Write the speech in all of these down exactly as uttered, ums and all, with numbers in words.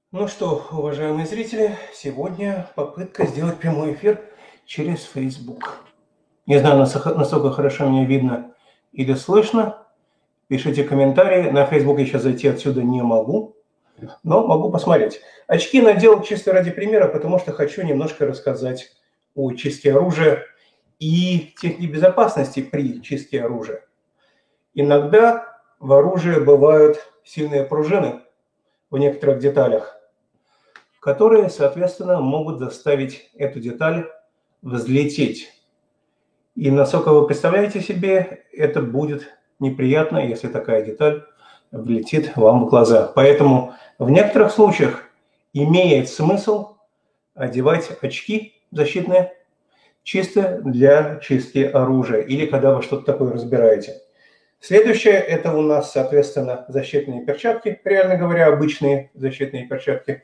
Ну что, уважаемые зрители, сегодня попытка сделать прямой эфир через Facebook. Не знаю, насколько насколько хорошо меня видно или слышно. Пишите комментарии. На Facebook я сейчас зайти отсюда не могу, но могу посмотреть. Очки надел чисто ради примера, потому что хочу немножко рассказать о чистке оружия и технике безопасности при чистке оружия. Иногда в оружии бывают сильные пружины в некоторых деталях, которые, соответственно, могут заставить эту деталь взлететь. И насколько вы представляете себе, это будет неприятно, если такая деталь влетит вам в глаза. Поэтому в некоторых случаях имеет смысл одевать очки защитные чисто для чистки оружия или когда вы что-то такое разбираете. Следующее – это у нас, соответственно, защитные перчатки, реально говоря, обычные защитные перчатки,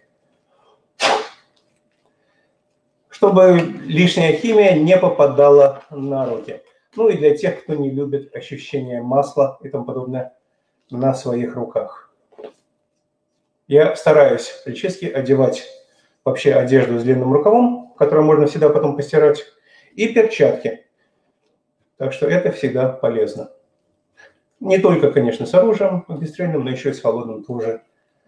чтобы лишняя химия не попадала на руки. Ну и для тех, кто не любит ощущение масла и тому подобное на своих руках. Я стараюсь при чистке одевать вообще одежду с длинным рукавом, которую можно всегда потом постирать, и перчатки. Так что это всегда полезно. Не только, конечно, с оружием огнестрельным, но еще и с холодным тоже.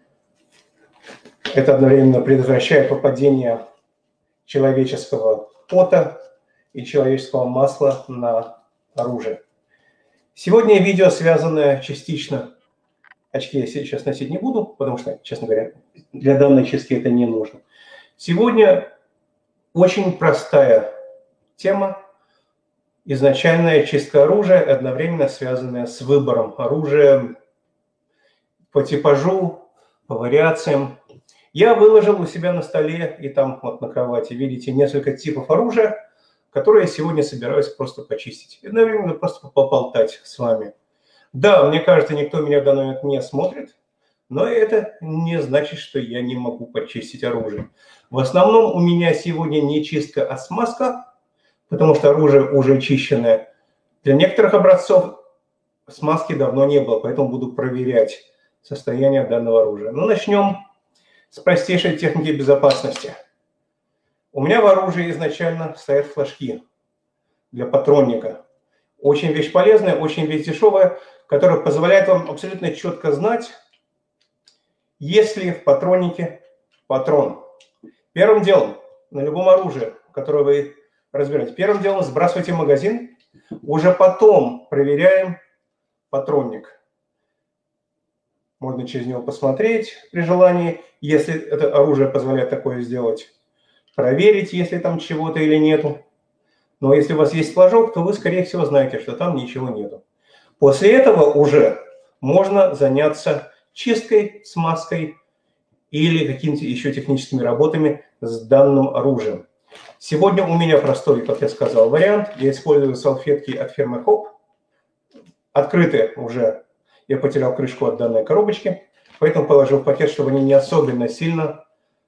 Это одновременно предотвращает попадение человеческого пота и человеческого масла на оружие. Сегодня видео, связанное частично, очки я сейчас носить не буду, потому что, честно говоря, для данной чистки это не нужно. Сегодня очень простая тема, изначальная чистка оружия, одновременно связанная с выбором оружия по типажу, по вариациям. Я выложил у себя на столе и там вот на кровати, видите, несколько типов оружия, которые я сегодня собираюсь просто почистить. И одновременно просто поболтать с вами. Да, мне кажется, никто меня в данный момент не смотрит, но это не значит, что я не могу почистить оружие. В основном у меня сегодня не чистка, а смазка, потому что оружие уже чищенное. Для некоторых образцов смазки давно не было, поэтому буду проверять состояние данного оружия. Ну, начнем с простейшей техники безопасности. У меня в оружии изначально стоят флажки для патронника. Очень вещь полезная, очень вещь дешевая, которая позволяет вам абсолютно четко знать, есть ли в патроннике патрон. Первым делом, на любом оружии, которое вы разбираете, первым делом сбрасывайте магазин, уже потом проверяем патронник. Можно через него посмотреть при желании, если это оружие позволяет такое сделать. Проверить, если там чего-то или нету. Но если у вас есть флажок, то вы, скорее всего, знаете, что там ничего нету. После этого уже можно заняться чисткой, смазкой или какими-то еще техническими работами с данным оружием. Сегодня у меня простой, как я сказал, вариант. Я использую салфетки от фирмы Hope. Открытые уже. Я потерял крышку от данной коробочки, поэтому положил в пакет, чтобы они не особенно сильно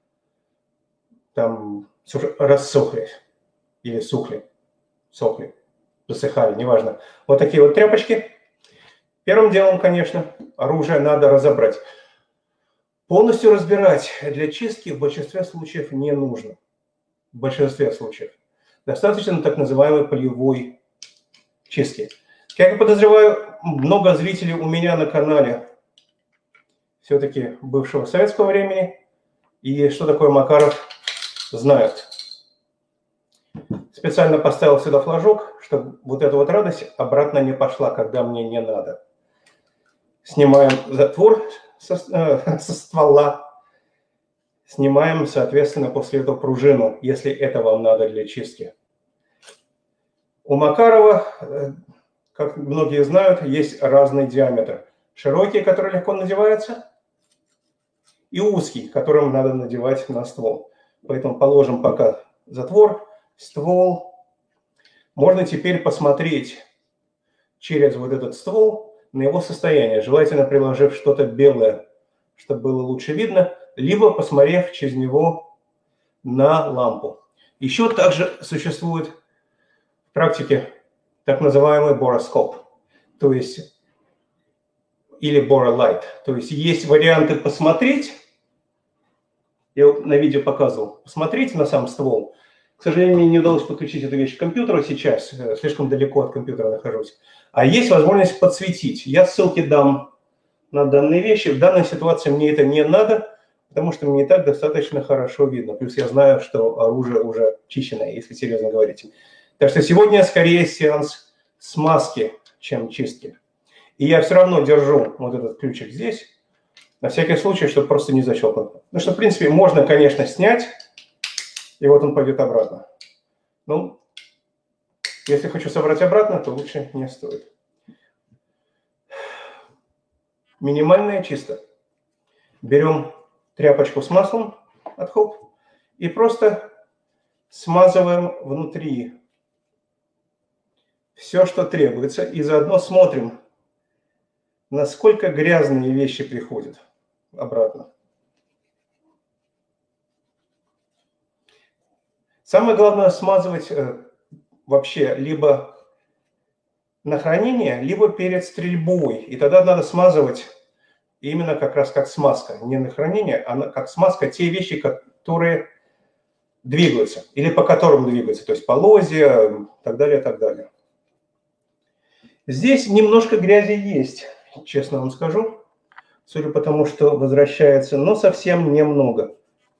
там рассохли или сухли, сохли, засыхали, неважно. Вот такие вот тряпочки. Первым делом, конечно, оружие надо разобрать. Полностью разбирать для чистки в большинстве случаев не нужно. В большинстве случаев. Достаточно так называемой полевой чистки. Как я подозреваю, много зрителей у меня на канале все-таки бывшего советского времени. И что такое Макаров, знают. Специально поставил сюда флажок, чтобы вот эта вот радость обратно не пошла, когда мне не надо. Снимаем затвор со, э, со ствола. Снимаем, соответственно, после этого пружину, если это вам надо для чистки. У Макарова, как многие знают, есть разный диаметр. Широкий, который легко надевается, и узкий, которым надо надевать на ствол. Поэтому положим пока затвор, ствол. Можно теперь посмотреть через вот этот ствол на его состояние, желательно приложив что-то белое, чтобы было лучше видно, либо посмотрев через него на лампу. Еще также существует в практике так называемый бороскоп, то есть или боролайт. То есть есть варианты посмотреть Я вот на видео показывал. Посмотрите на сам ствол. К сожалению, мне не удалось подключить эту вещь к компьютеру сейчас. Слишком далеко от компьютера нахожусь. А есть возможность подсветить. Я ссылки дам на данные вещи. В данной ситуации мне это не надо, потому что мне и так достаточно хорошо видно. Плюс я знаю, что оружие уже чищенное, если серьезно говорить. Так что сегодня скорее сеанс смазки, чем чистки. И я все равно держу вот этот ключик здесь, на всякий случай, чтобы просто не защелкнуть. Потому что, в принципе, можно, конечно, снять, и вот он пойдет обратно. Ну, если хочу собрать обратно, то лучше не стоит. Минимальное чисто. Берем тряпочку с маслом от Hope и просто смазываем внутри все, что требуется, и заодно смотрим, насколько грязные вещи приходят обратно. Самое главное смазывать э, вообще либо на хранение, либо перед стрельбой. И тогда надо смазывать именно как раз как смазка. Не на хранение, а как смазка те вещи, которые двигаются или по которым двигаются. То есть полозья и так далее, и так далее. Здесь немножко грязи есть, честно вам скажу. Судя по тому, что возвращается, но совсем немного.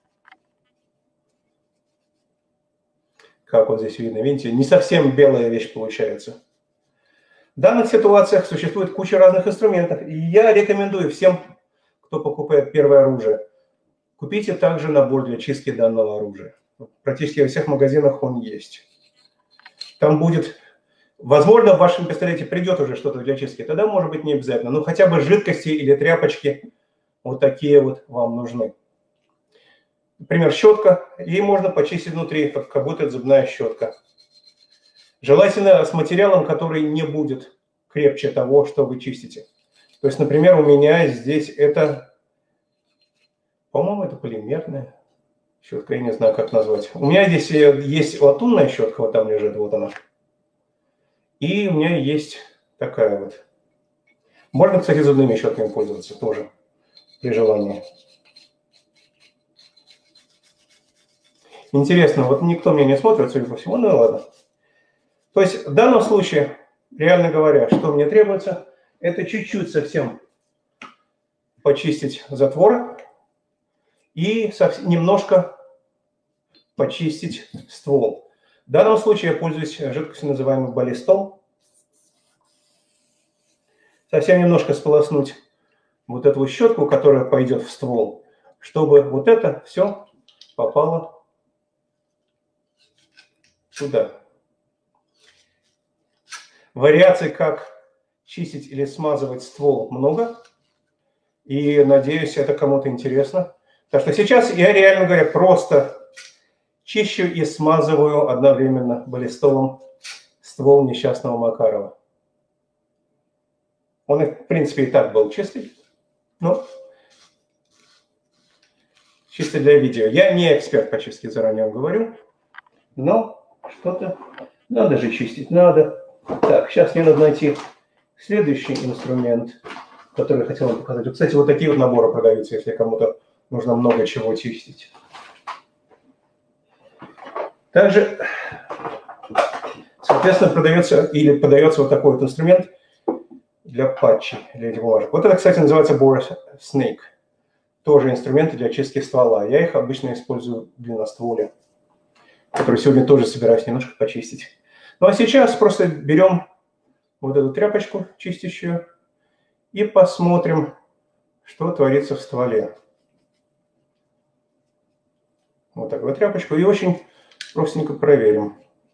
Как вот здесь видно, видите, не совсем белая вещь получается. В данных ситуациях существует куча разных инструментов. И я рекомендую всем, кто покупает первое оружие, купите также набор для чистки данного оружия. Практически во всех магазинах он есть. Там будет, возможно, в вашем пистолете придет уже что-то для чистки. Тогда, может быть, не обязательно. Но хотя бы жидкости или тряпочки вот такие вот вам нужны. Например, щетка. Ей можно почистить внутри, как работает зубная щетка. Желательно с материалом, который не будет крепче того, что вы чистите. То есть, например, у меня здесь это, по-моему, это полимерная щетка, я не знаю, как назвать. У меня здесь есть латунная щетка, вот там лежит, вот она. И у меня есть такая вот. Можно, кстати, зубными щетками пользоваться тоже, при желании. Интересно, вот никто меня не смотрит, судя по всему, ну и ладно. То есть в данном случае, реально говоря, что мне требуется, это чуть-чуть совсем почистить затвор и немножко почистить ствол. В данном случае я пользуюсь жидкостью, называемой баллистом. Совсем немножко сполоснуть вот эту щетку, которая пойдет в ствол, чтобы вот это все попало сюда. Вариаций, как чистить или смазывать ствол, много. И надеюсь, это кому-то интересно. Так что сейчас я, реально говоря, просто чищу и смазываю одновременно баллистолом ствол несчастного Макарова. Он, в принципе, и так был чистый, но чисто для видео. Я не эксперт по чистке, заранее вам говорю, но что-то надо же чистить, надо. Так, сейчас мне надо найти следующий инструмент, который я хотел вам показать. Кстати, вот такие вот наборы продаются, если кому-то нужно много чего чистить. Также, соответственно, продается или подается вот такой вот инструмент для патчей, для этих бумажек. Вот это, кстати, называется Bore Snake. Тоже инструменты для чистки ствола. Я их обычно использую в длинностволе, который сегодня тоже собираюсь немножко почистить. Ну а сейчас просто берем вот эту тряпочку чистящую и посмотрим, что творится в стволе. Вот такую тряпочку и очень простенько проверим.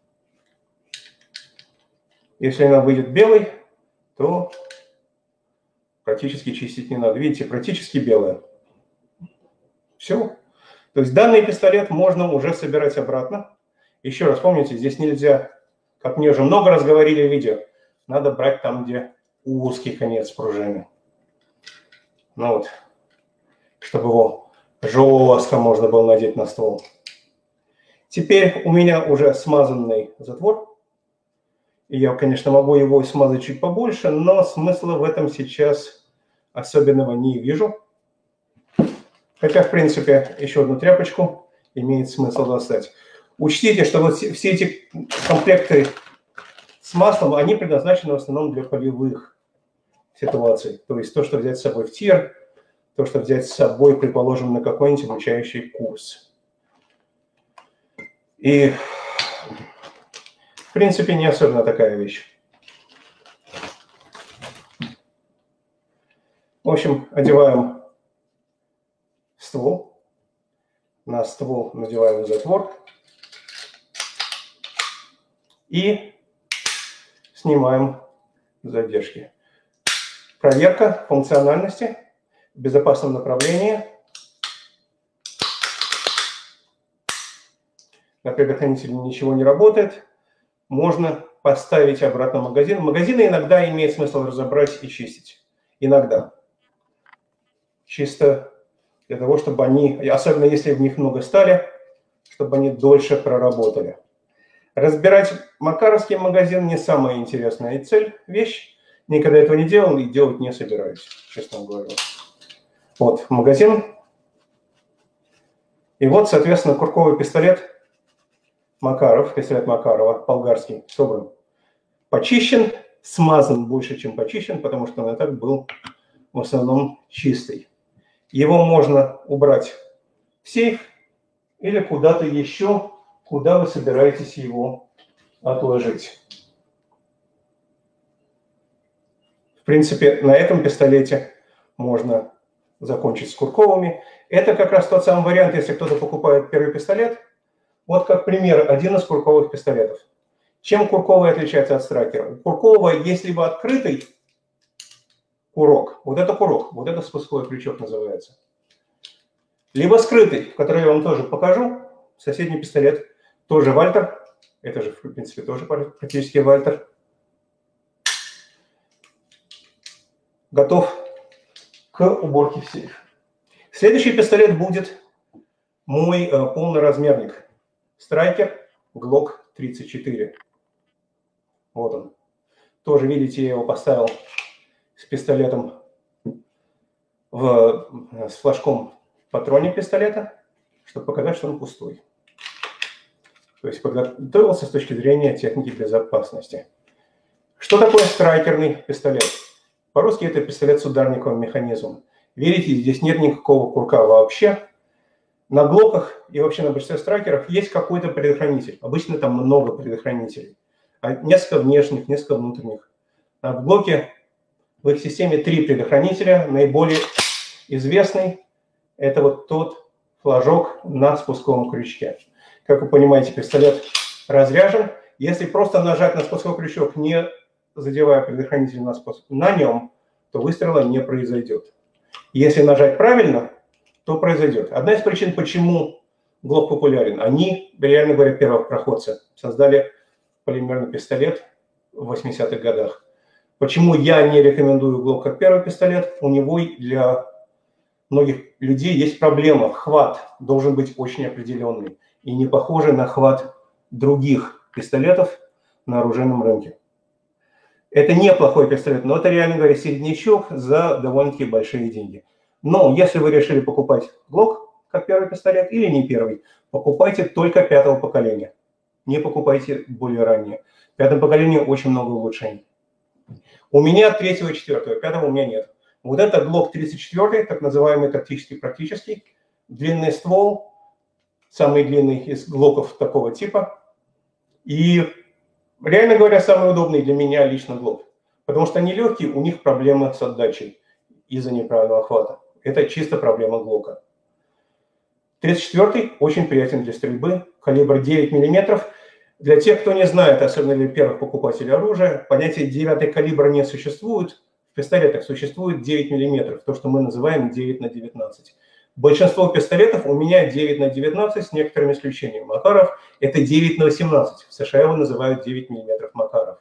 Если она выйдет белой, то практически чистить не надо. Видите, практически белая. Все. То есть данный пистолет можно уже собирать обратно. Еще раз помните, здесь нельзя, как мне уже много раз говорили в видео, надо брать там, где узкий конец пружины. Ну вот, чтобы его жестко можно было надеть на ствол. Теперь у меня уже смазанный затвор. И я, конечно, могу его смазать чуть побольше, но смысла в этом сейчас особенного не вижу. Хотя, в принципе, еще одну тряпочку имеет смысл достать. Учтите, что вот все эти комплекты с маслом, они предназначены в основном для полевых ситуаций. То есть то, что взять с собой в тир, то, что взять с собой, предположим, на какой-нибудь обучающий курс. И, в принципе, не особенно такая вещь. В общем, одеваем ствол. На ствол надеваем затвор. И снимаем задержки. Проверка функциональности в безопасном направлении. На предохранителе ничего не работает. Можно поставить обратно магазин. Магазины иногда имеет смысл разобрать и чистить. Иногда. Чисто для того, чтобы они, особенно если в них много стали, чтобы они дольше проработали. Разбирать макаровский магазин не самая интересная цель, вещь. Никогда этого не делал и делать не собираюсь, честно говоря. Вот магазин. И вот, соответственно, курковый пистолет Макаров, пистолет Макарова, болгарский, собран. Почищен, смазан больше, чем почищен, потому что он и так был в основном чистый. Его можно убрать в сейф или куда-то еще, куда вы собираетесь его отложить. В принципе, на этом пистолете можно закончить с курковыми. Это как раз тот самый вариант, если кто-то покупает первый пистолет. Вот как пример, один из курковых пистолетов. Чем курковый отличается от страйкера? У куркового есть либо открытый курок, вот это курок, вот это спусковой крючок называется. Либо скрытый, который я вам тоже покажу. Соседний пистолет тоже Вальтер. Это же, в принципе, тоже практически Вальтер. Готов к уборке в сейф. Следующий пистолет будет мой э, полноразмерник. Страйкер Глок тридцать четыре. Вот он. Тоже, видите, я его поставил с пистолетом, в, с флажком патроне пистолета, чтобы показать, что он пустой. То есть подготовился с точки зрения техники безопасности. Что такое страйкерный пистолет? По-русски это пистолет с ударниковым механизмом. Видите, здесь нет никакого курка вообще. На глоках и вообще на большинстве страйкеров есть какой-то предохранитель. Обычно там много предохранителей. Несколько внешних, несколько внутренних. А в глоке в их системе три предохранителя. Наиболее известный – это вот тот флажок на спусковом крючке. Как вы понимаете, пистолет разряжен. Если просто нажать на спусковой крючок, не задевая предохранитель на, спуск... на нем, то выстрела не произойдет. Если нажать правильно, то произойдет. Одна из причин, почему Глок популярен. Они, реально говоря, первопроходцы. Создали полимерный пистолет в восьмидесятых годах. Почему я не рекомендую Глок как первый пистолет? У него для многих людей есть проблема. Хват должен быть очень определенный и не похожий на хват других пистолетов на оружейном рынке. Это неплохой пистолет, но это, реально говоря, середнячок за довольно-таки большие деньги. Но если вы решили покупать Глок как первый пистолет или не первый, покупайте только пятого поколения. Не покупайте более ранние. В пятом поколении очень много улучшений. У меня третьего и четвертого, пятого у меня нет. Вот это Глок тридцать четыре, так называемый тактический практический. Длинный ствол, самый длинный из глоков такого типа. И, реально говоря, самый удобный для меня лично Глок. Потому что они легкие, у них проблемы с отдачей из-за неправильного хвата. Это чисто проблема Глока. тридцать четвёртый очень приятен для стрельбы. Калибр девять миллиметров. Для тех, кто не знает, особенно для первых покупателей оружия, понятие девятый калибр не существует. В пистолетах существует девять миллиметров, то, что мы называем девять на девятнадцать. Большинство пистолетов у меня девять на девятнадцать с некоторыми исключениями. Макаров – это девять на восемнадцать. В США его называют девять миллиметров Макаров.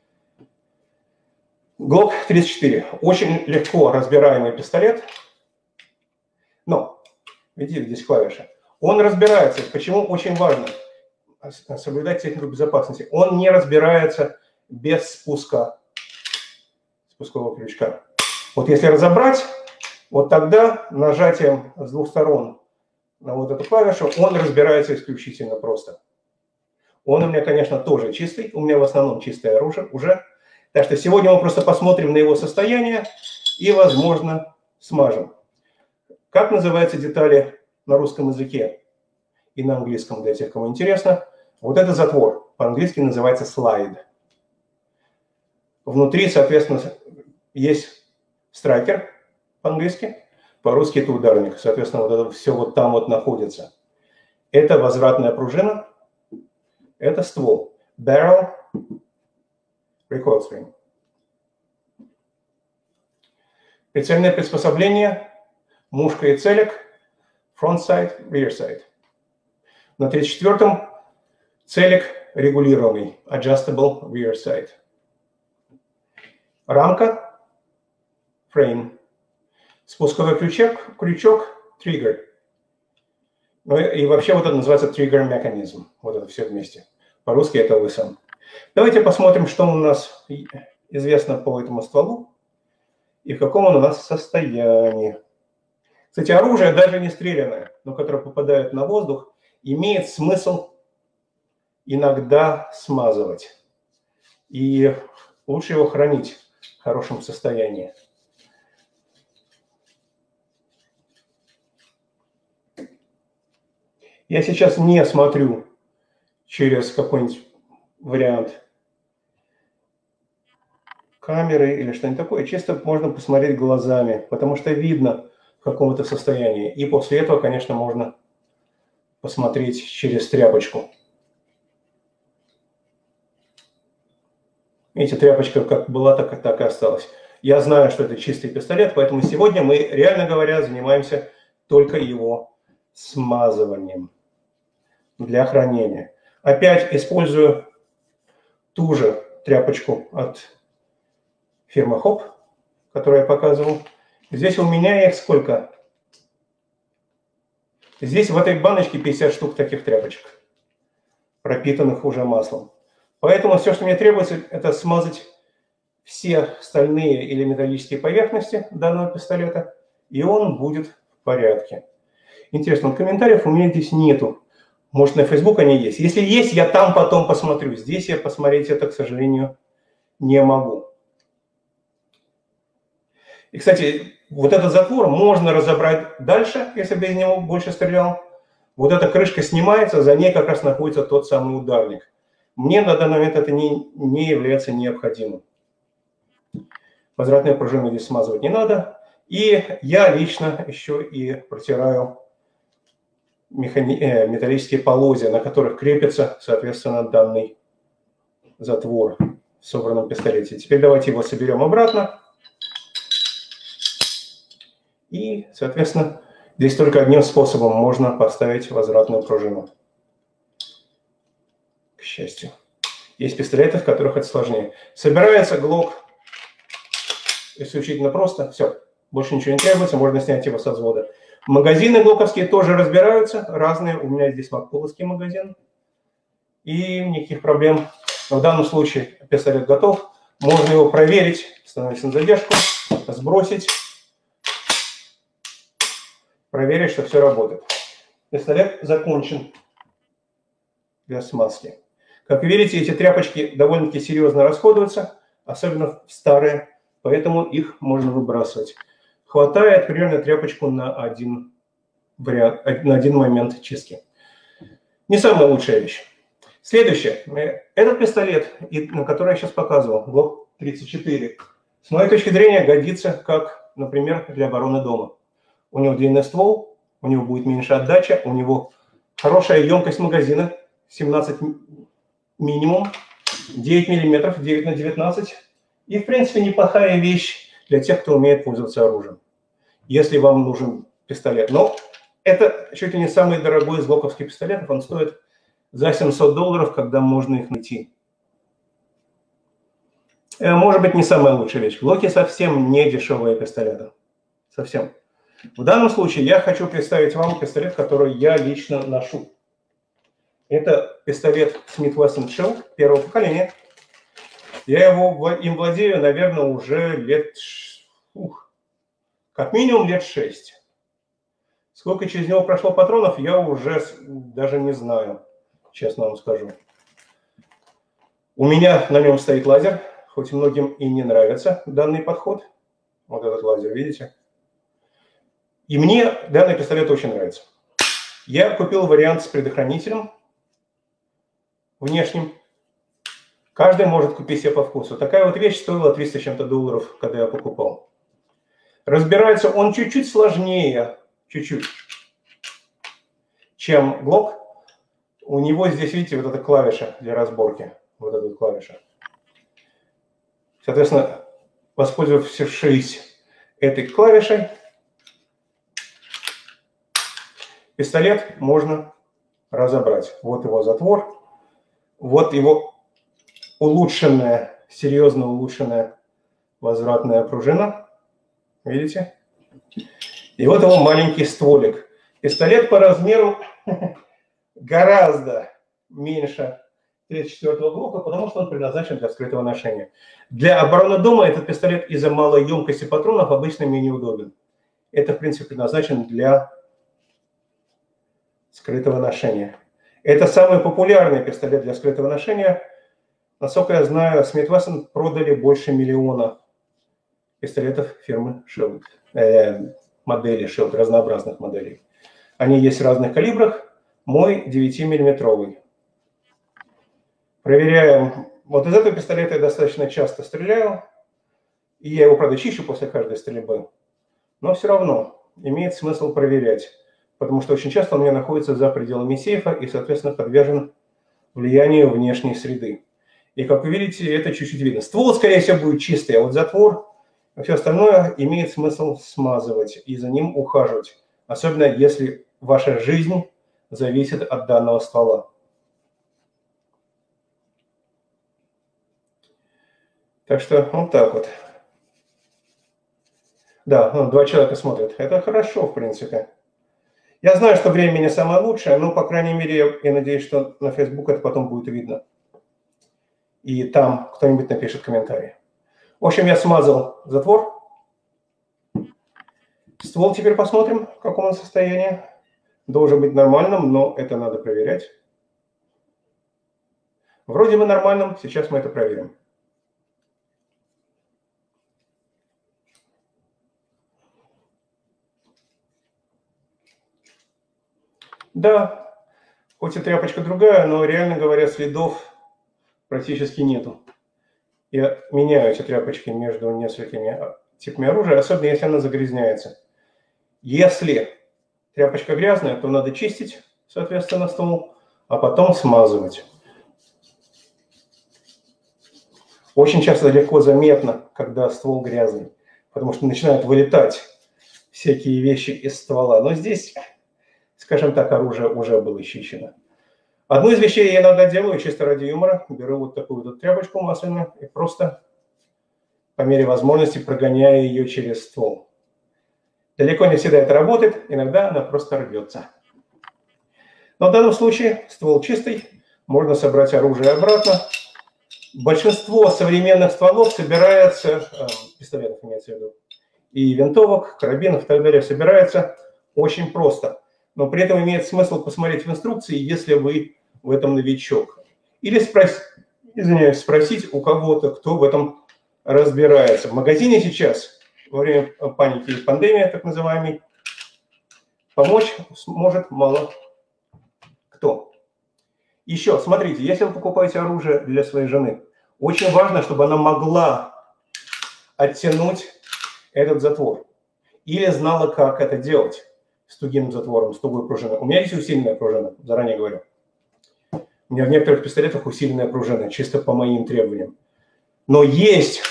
Глок тридцать четыре. Очень легко разбираемый пистолет. Но, видите, здесь клавиша. Он разбирается. Почему очень важно соблюдать технику безопасности? Он не разбирается без спуска спускового крючка. Вот если разобрать, Вот тогда нажатием с двух сторон на вот эту клавишу он разбирается исключительно просто. Он у меня, конечно, тоже чистый. У меня в основном чистое оружие уже. Так что сегодня мы просто посмотрим на его состояние и, возможно, смажем. Как называются детали на русском языке и на английском, для тех, кому интересно? Вот это затвор. По-английски называется слайд. Внутри, соответственно, есть страйкер по-английски. По-русски это ударник. Соответственно, вот это все вот там вот находится. Это возвратная пружина. Это ствол. Barrel, recoil spring. Прицельное приспособление. Мушка и целик. Front side, rear side. На тридцать четвёртом целик регулируемый. Adjustable rear side. Рамка. Frame. Спусковой крючок. Крючок. Trigger. Ну и вообще вот это называется trigger mechanism. Вот это все вместе. По-русски это эл эс эм. Давайте посмотрим, что у нас известно по этому стволу и в каком он у нас состоянии. Кстати, оружие, даже не стрелянное, но которое попадает на воздух, имеет смысл иногда смазывать. И лучше его хранить в хорошем состоянии. Я сейчас не смотрю через какой-нибудь вариант камеры или что-нибудь такое. Чисто можно посмотреть глазами, потому что видно в каком это состоянии. И после этого, конечно, можно посмотреть через тряпочку. Видите, тряпочка как была, так, так и осталась. Я знаю, что это чистый пистолет, поэтому сегодня мы, реально говоря, занимаемся только его смазыванием для хранения. Опять использую ту же тряпочку от фирмы Хоп, которую я показывал. Здесь у меня их сколько? Здесь в этой баночке пятьдесят штук таких тряпочек, пропитанных уже маслом. Поэтому все, что мне требуется, это смазать все стальные или металлические поверхности данного пистолета, и он будет в порядке. Интересно, вот комментариев у меня здесь нету. Может, на Facebook они есть. Если есть, я там потом посмотрю. Здесь я посмотреть это, к сожалению, не могу. И, кстати, вот этот затвор можно разобрать дальше, если бы из него больше стрелял. Вот эта крышка снимается, за ней как раз находится тот самый ударник. Мне на данный момент это не, не является необходимым. Возвратную пружину здесь смазывать не надо. И я лично еще и протираю механи... э, металлические полозья, на которых крепится, соответственно, данный затвор в собранном пистолете. Теперь давайте его соберем обратно. И, соответственно, здесь только одним способом можно поставить возвратную пружину. К счастью. Есть пистолеты, в которых это сложнее. Собирается глок исключительно просто. Все. Больше ничего не требуется. Можно снять его со взвода. Магазины глоковские тоже разбираются. Разные. У меня здесь маккуловский магазин. И никаких проблем. Но в данном случае пистолет готов. Можно его проверить. Становиться на задержку. Сбросить. Проверить, что все работает. Пистолет закончен для смазки. Как видите, эти тряпочки довольно-таки серьезно расходуются, особенно старые, поэтому их можно выбрасывать. Хватает примерно тряпочку на один, вариант, на один момент чистки. Не самая лучшая вещь. Следующее. Этот пистолет, на который я сейчас показывал, глок тридцать четыре, с моей точки зрения годится как, например, для обороны дома. У него длинный ствол, у него будет меньше отдача, у него хорошая емкость магазина, семнадцать минимум, девять миллиметров, девять на девятнадцать. И, в принципе, неплохая вещь для тех, кто умеет пользоваться оружием, если вам нужен пистолет. Но это чуть ли не самый дорогой из глоковских пистолетов, он стоит за семьсот долларов, когда можно их найти. Может быть, не самая лучшая вещь. Глоки совсем не дешевые пистолеты. Совсем. В данном случае я хочу представить вам пистолет, который я лично ношу. Это пистолет Smith Wesson Shield первого поколения. Я его, им владею, наверное, уже лет ух, как минимум лет шесть. Сколько через него прошло патронов, я уже даже не знаю, честно вам скажу. У меня на нем стоит лазер, хоть многим и не нравится данный подход. Вот этот лазер, видите? И мне данный пистолет очень нравится. Я купил вариант с предохранителем внешним. Каждый может купить себе по вкусу. Такая вот вещь стоила триста с чем-то долларов, когда я покупал. Разбирается он чуть-чуть сложнее, чуть-чуть, чем Glock. У него здесь, видите, вот эта клавиша для разборки. Вот эта клавиша. Соответственно, воспользовавшись этой клавишей, пистолет можно разобрать. Вот его затвор, вот его улучшенная, серьезно улучшенная возвратная пружина. Видите? И вот его маленький стволик. Пистолет по размеру гораздо меньше тридцать четвёртого Глока, потому что он предназначен для скрытого ношения. Для обороны дома этот пистолет из-за малой емкости патронов обычно менее удобен. Это, в принципе, предназначен для скрытого ношения. Это самый популярный пистолет для скрытого ношения. Насколько я знаю, Смит энд Вессон продали больше миллиона пистолетов фирмы Shield, э, модели Shield, разнообразных моделей. Они есть в разных калибрах. Мой девятимиллиметровый. Проверяем. Вот из этого пистолета я достаточно часто стреляю. И я его, правда, чищу после каждой стрельбы. Но все равно имеет смысл проверять. Потому что очень часто он у меня находится за пределами сейфа и, соответственно, подвержен влиянию внешней среды. И, как вы видите, это чуть-чуть видно. Ствол, скорее всего, будет чистый, а вот затвор и все остальное имеет смысл смазывать и за ним ухаживать. Особенно, если ваша жизнь зависит от данного ствола. Так что вот так вот. Да, ну, два человека смотрят. Это хорошо, в принципе. Я знаю, что время не самое лучшее, но, по крайней мере, я, я надеюсь, что на Facebook это потом будет видно. И там кто-нибудь напишет комментарий. В общем, я смазал затвор. Ствол теперь посмотрим, в каком он состоянии. Должен быть нормальным, но это надо проверять. Вроде бы нормальным, сейчас мы это проверим. Да, хоть и тряпочка другая, но, реально говоря, следов практически нету. Я меняю эти тряпочки между несколькими типами оружия, особенно если она загрязняется. Если тряпочка грязная, то надо чистить, соответственно, ствол, а потом смазывать. Очень часто легко заметно, когда ствол грязный, потому что начинают вылетать всякие вещи из ствола. Но здесь, скажем так, оружие уже было чищено. Одну из вещей я иногда делаю, чисто ради юмора. Беру вот такую вот тряпочку масляную и просто по мере возможности прогоняю ее через ствол. Далеко не всегда это работает, иногда она просто рвется. Но в данном случае ствол чистый, можно собрать оружие обратно. Большинство современных стволов собирается, э, пистолетов имеется в виду, и винтовок, карабинов и так далее, собирается очень просто. Но при этом имеет смысл посмотреть в инструкции, если вы в этом новичок. Или спрос... Извиняюсь, спросить у кого-то, кто в этом разбирается. В магазине сейчас, во время паники и пандемии, так называемой, помочь может мало кто. Еще, смотрите, если вы покупаете оружие для своей жены, очень важно, чтобы она могла оттянуть этот затвор. Или знала, как это делать с тугим затвором, с тугой пружиной. У меня есть усиленная пружина, заранее говорю. У меня в некоторых пистолетах усиленная пружина, чисто по моим требованиям. Но есть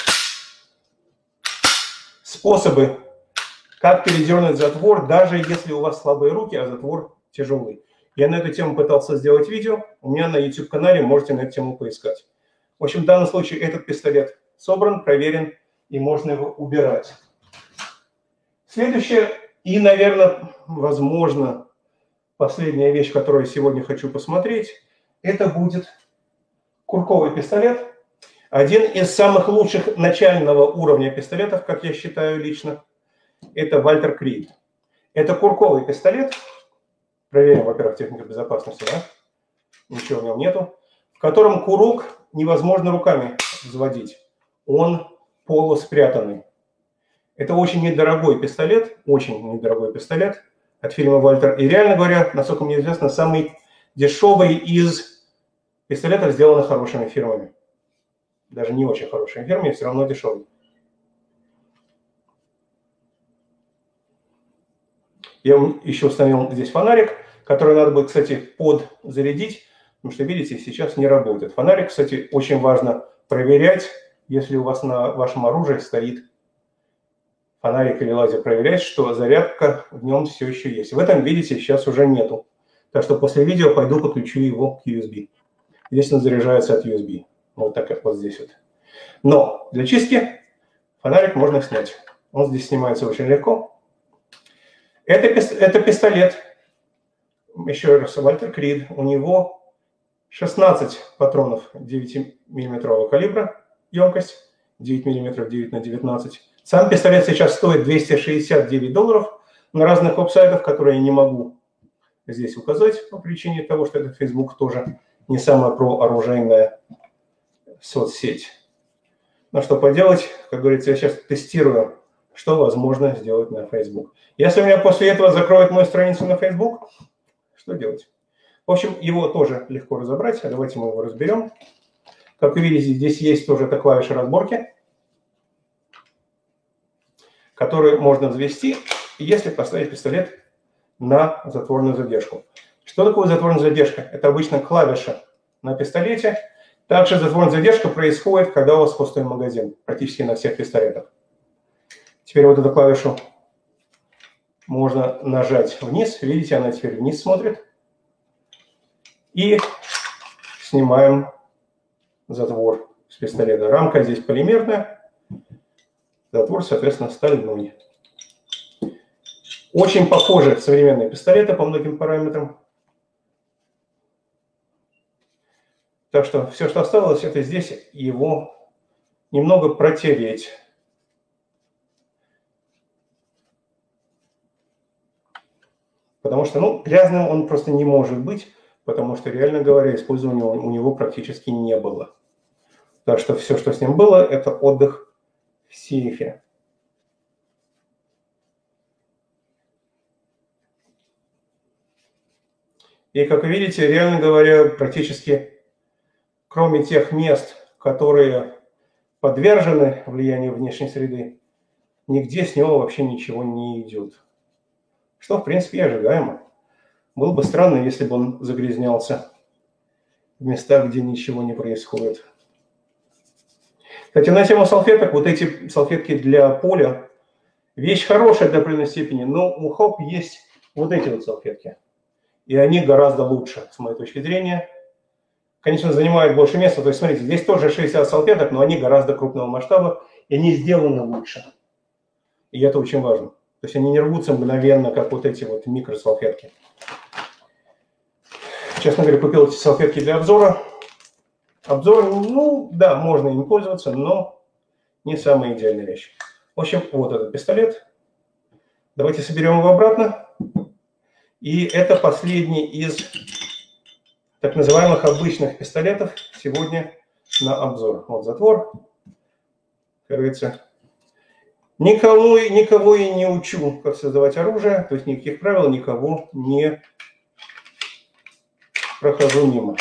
способы, как передернуть затвор, даже если у вас слабые руки, а затвор тяжелый. Я на эту тему пытался сделать видео. У меня на YouTube-канале можете на эту тему поискать. В общем, в данном случае этот пистолет собран, проверен, и можно его убирать. Следующее, и, наверное, возможно, последняя вещь, которую я сегодня хочу посмотреть, это будет курковый пистолет. Один из самых лучших начального уровня пистолетов, как я считаю лично. Это Вальтер Крид. Это курковый пистолет. Проверим, во-первых, технику безопасности, да? Ничего в нем нету. В котором курок невозможно руками взводить. Он полуспрятанный. Это очень недорогой пистолет, очень недорогой пистолет от фирмы Вальтер. И реально говоря, насколько мне известно, самый дешевый из пистолетов, сделанных хорошими фирмами. Даже не очень хорошими фирмами, все равно дешевый. Я еще установил здесь фонарик, который надо будет, кстати, подзарядить, потому что, видите, сейчас не работает. Фонарик, кстати, очень важно проверять, если у вас на вашем оружии стоит фонарик или лазер, проверять, что зарядка в нем все еще есть. В этом, видите, сейчас уже нету. Так что после видео пойду подключу его к ю эс би. Здесь он заряжается от ю эс би. Вот так, как вот здесь вот. Но для чистки фонарик можно снять. Он здесь снимается очень легко. Это, это пистолет, еще раз, Вальтер Крид. У него шестнадцать патронов девятимиллиметрового калибра, емкость, девять миллиметров, девять на девятнадцать. Сам пистолет сейчас стоит двести шестьдесят девять долларов на разных веб-сайтах, которые я не могу здесь указать по причине того, что этот Facebook тоже не самая прооружейная соцсеть. Но что поделать, как говорится, я сейчас тестирую, что возможно сделать на Facebook. Если у меня после этого закроют мою страницу на Facebook, что делать? В общем, его тоже легко разобрать. Давайте мы его разберем. Как вы видите, здесь есть тоже эта клавиша разборки, которую можно взвести, если поставить пистолет на затворную задержку. Что такое затворная задержка? Это обычно клавиша на пистолете. Также затворная задержка происходит, когда у вас пустой магазин, практически на всех пистолетах. Теперь вот эту клавишу можно нажать вниз. Видите, она теперь вниз смотрит. И снимаем затвор с пистолета. Рамка здесь полимерная, затвор, соответственно, стальной. Очень похожи современные пистолеты по многим параметрам. Так что все, что осталось, это здесь его немного протереть. Потому что, ну, грязным он просто не может быть, потому что, реально говоря, использования у него практически не было. Так что все, что с ним было, это отдых в сейфе. И, как вы видите, реально говоря, практически, кроме тех мест, которые подвержены влиянию внешней среды, нигде с него вообще ничего не идет. Что, в принципе, и ожидаемо. Было бы странно, если бы он загрязнялся в местах, где ничего не происходит. Кстати, на тему салфеток, вот эти салфетки для поля, вещь хорошая до определенной степени, но у Хоп есть вот эти вот салфетки. И они гораздо лучше, с моей точки зрения. Конечно, занимают больше места. То есть, смотрите, здесь тоже шестьдесят салфеток, но они гораздо крупного масштаба, и они сделаны лучше. И это очень важно. То есть они не рвутся мгновенно, как вот эти вот микросалфетки. Честно говоря, купил эти салфетки для обзора. Обзор, ну, да, можно им пользоваться, но не самая идеальная вещь. В общем, вот этот пистолет. Давайте соберем его обратно. И это последний из так называемых обычных пистолетов сегодня на обзор. Вот затвор. Как говорится, никому, никого и не учу, как создавать оружие. То есть никаких правил, никого не прохожу мимо.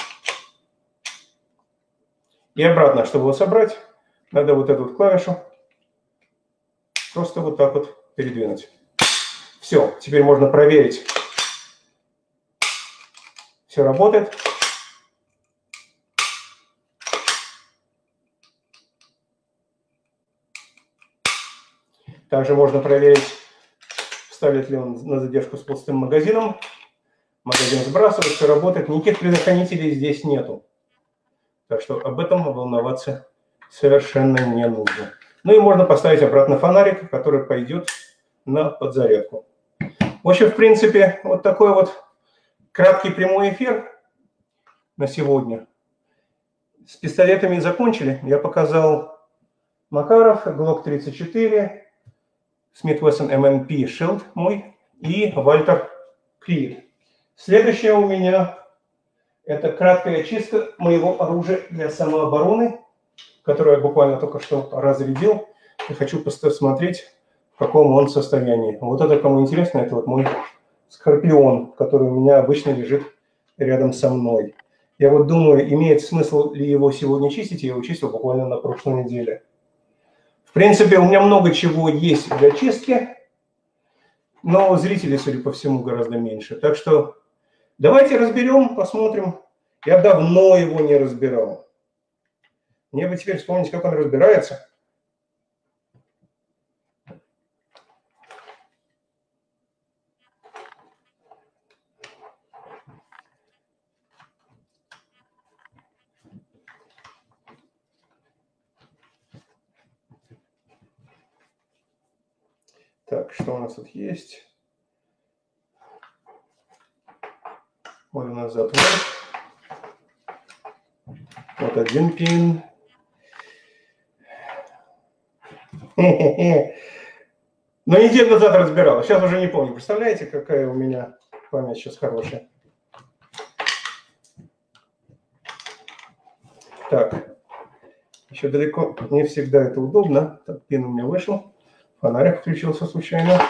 И обратно, чтобы его собрать, надо вот эту вот клавишу просто вот так вот передвинуть. Все, теперь можно проверить. Все работает. Также можно проверить, ставит ли он на задержку с пустым магазином. Магазин сбрасывает, все работает. Никаких предохранителей здесь нету. Так что об этом волноваться совершенно не нужно. Ну и можно поставить обратно фонарик, который пойдет на подзарядку. В общем, в принципе, вот такой вот краткий прямой эфир на сегодня. С пистолетами закончили. Я показал Макаров, Глок тридцать четыре, Смит Вессон эм эн пи Shield мой и Вальтер Крид. Следующее у меня это краткая чистка моего оружия для самообороны, которое я буквально только что разрядил. И хочу посмотреть, в каком он состоянии. Вот это, кому интересно, это вот мой Скорпион, который у меня обычно лежит рядом со мной. Я вот думаю, имеет смысл ли его сегодня чистить, я его чистил буквально на прошлой неделе. В принципе, у меня много чего есть для чистки, но зрителей, судя по всему, гораздо меньше. Так что давайте разберем, посмотрим. Я давно его не разбирал. Мне бы теперь вспомнить, как он разбирается. Так, что у нас тут есть? Вот у нас затвор. Вот один пин. Но неделю назад разбирал. Сейчас уже не помню. Представляете, какая у меня память сейчас хорошая. Так. Еще далеко не всегда это удобно. Так, пин у меня вышел. Фонарик включился случайно.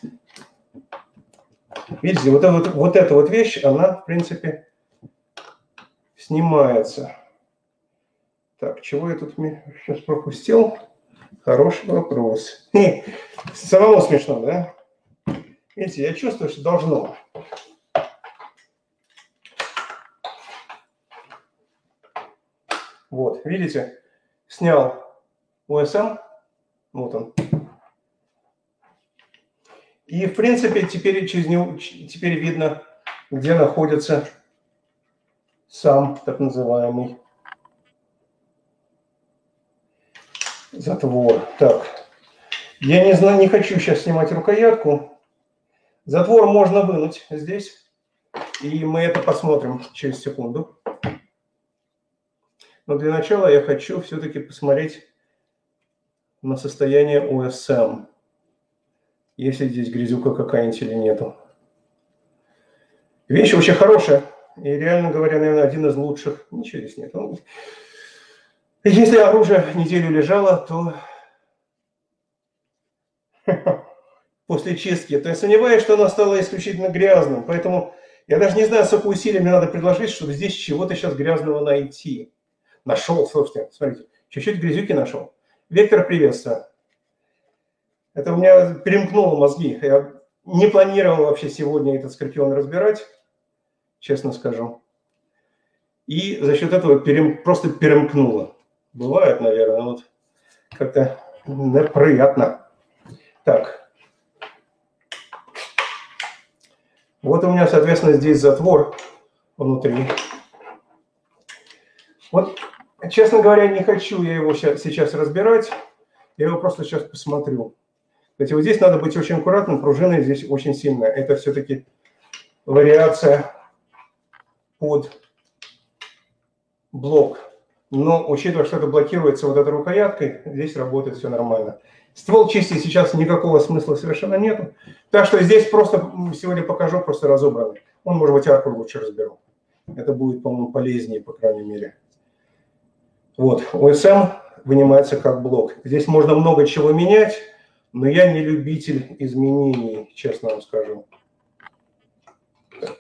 Видите, вот, вот, вот эта вот вещь, она, в принципе, снимается. Так, чего я тут сейчас пропустил? Хороший вопрос. Самому смешно, да? Видите, я чувствую, что должно. Вот, видите, снял о эс эм. Вот он. И, в принципе, теперь, через него, теперь видно, где находится сам так называемый затвор. Так, я не знаю, не хочу сейчас снимать рукоятку. Затвор можно вынуть здесь, и мы это посмотрим через секунду. Но для начала я хочу все-таки посмотреть на состояние о эс эм. Если здесь грязюка какая-нибудь или нету. Вещь очень хорошая. И реально говоря, наверное, один из лучших. Ничего здесь нет. Если оружие неделю лежало, то после чистки, то я сомневаюсь, что оно стало исключительно грязным. Поэтому я даже не знаю, сколько усилий мне надо предложить, чтобы здесь чего-то сейчас грязного найти. Нашел, слушайте, смотрите, чуть-чуть грязюки нашел. Вектор, приветствую. Это у меня перемкнуло мозги. Я не планировал вообще сегодня этот Скорпион разбирать, честно скажу. И за счет этого перем... просто перемкнуло. Бывает, наверное, вот как-то неприятно. Так. Вот у меня, соответственно, здесь затвор внутри. Вот, честно говоря, не хочу я его сейчас разбирать. Я его просто сейчас посмотрю. Кстати, вот здесь надо быть очень аккуратным, пружина здесь очень сильная. Это все-таки вариация под блок. Но учитывая, что это блокируется вот этой рукояткой, здесь работает все нормально. Ствол чистить сейчас никакого смысла совершенно нету. Так что здесь просто сегодня покажу, просто разобранный. Он, может быть, арку лучше разберу. Это будет, по-моему, полезнее, по крайней мере. Вот, о эс эм вынимается как блок. Здесь можно много чего менять. Но я не любитель изменений, честно вам скажу. Так.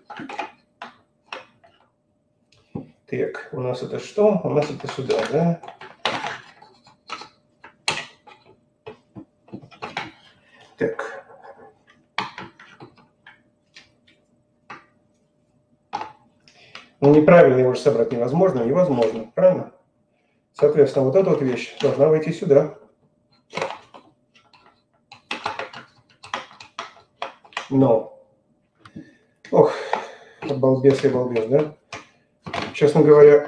Так, у нас это что? У нас это сюда, да? Так. Ну, неправильно его же собрать невозможно, невозможно, правильно? Соответственно, вот эта вот вещь должна войти сюда. Но, ох, балбес и балбес, да? Честно говоря,